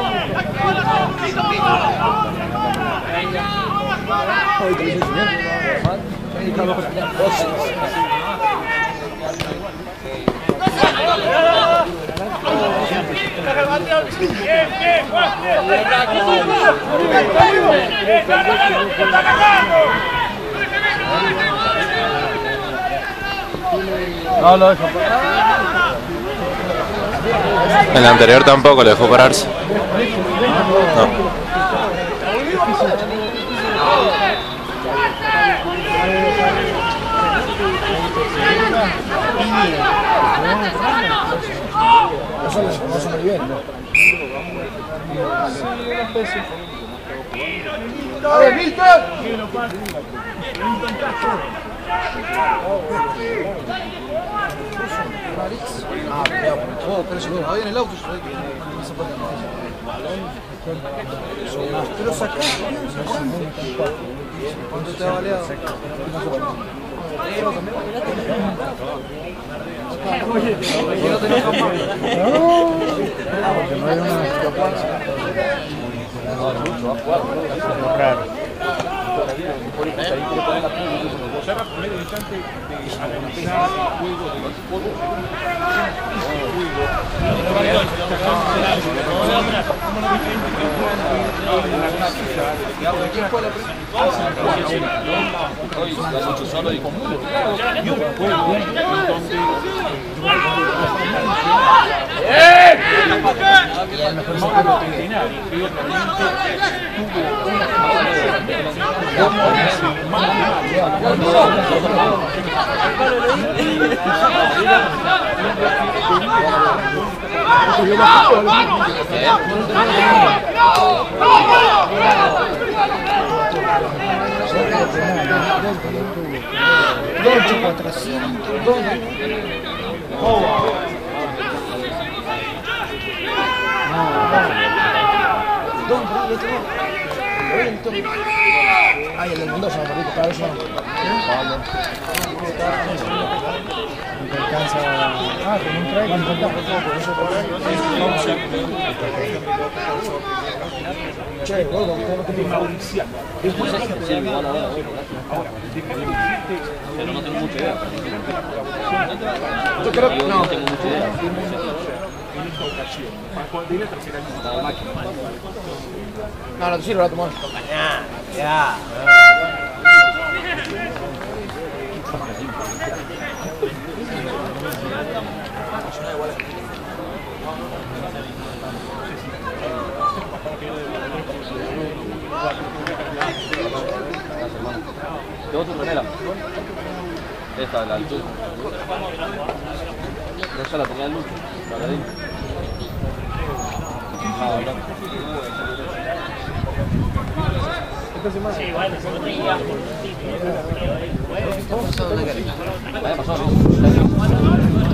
Ay, No lo dejo parar. En la anterior tampoco le dejó pararse. No. Eso lo conoce muy bien, ¿no? ¡A ver, Milton! Ah, cuidado, oh, pero si no, ahí en el auto, no se puede. Pero sacá, ¿cuánto te ha baleado? Oye, no tenés jamás. No, porque no hay una discrepancia. mucho, va a jugar. Claro. Serra primer instante de analizar el juego del fútbol. Hoy está mucho solo y Y un juego donde y el mejor momento de final y que realmente Ay, el del Mendoza, Marito, cada vez no. No alcanza. Ah, con un track. ¿Cuánto falta? Por eso por ahí. Che, gordo, usted no tiene Mauricio. pero no tengo mucha idea. Yo creo que no. No tengo mucha idea. en esta ocasión, Paco de la tercera línea. No, no te sirve, la tomás. Ya. Tengo tu remera. Esta, la altura. No se la tenía el Lucho, la de ahí. Ah, blanco. Sí, bueno, se lo tenía por un sitio. Vaya pasado, ¿no?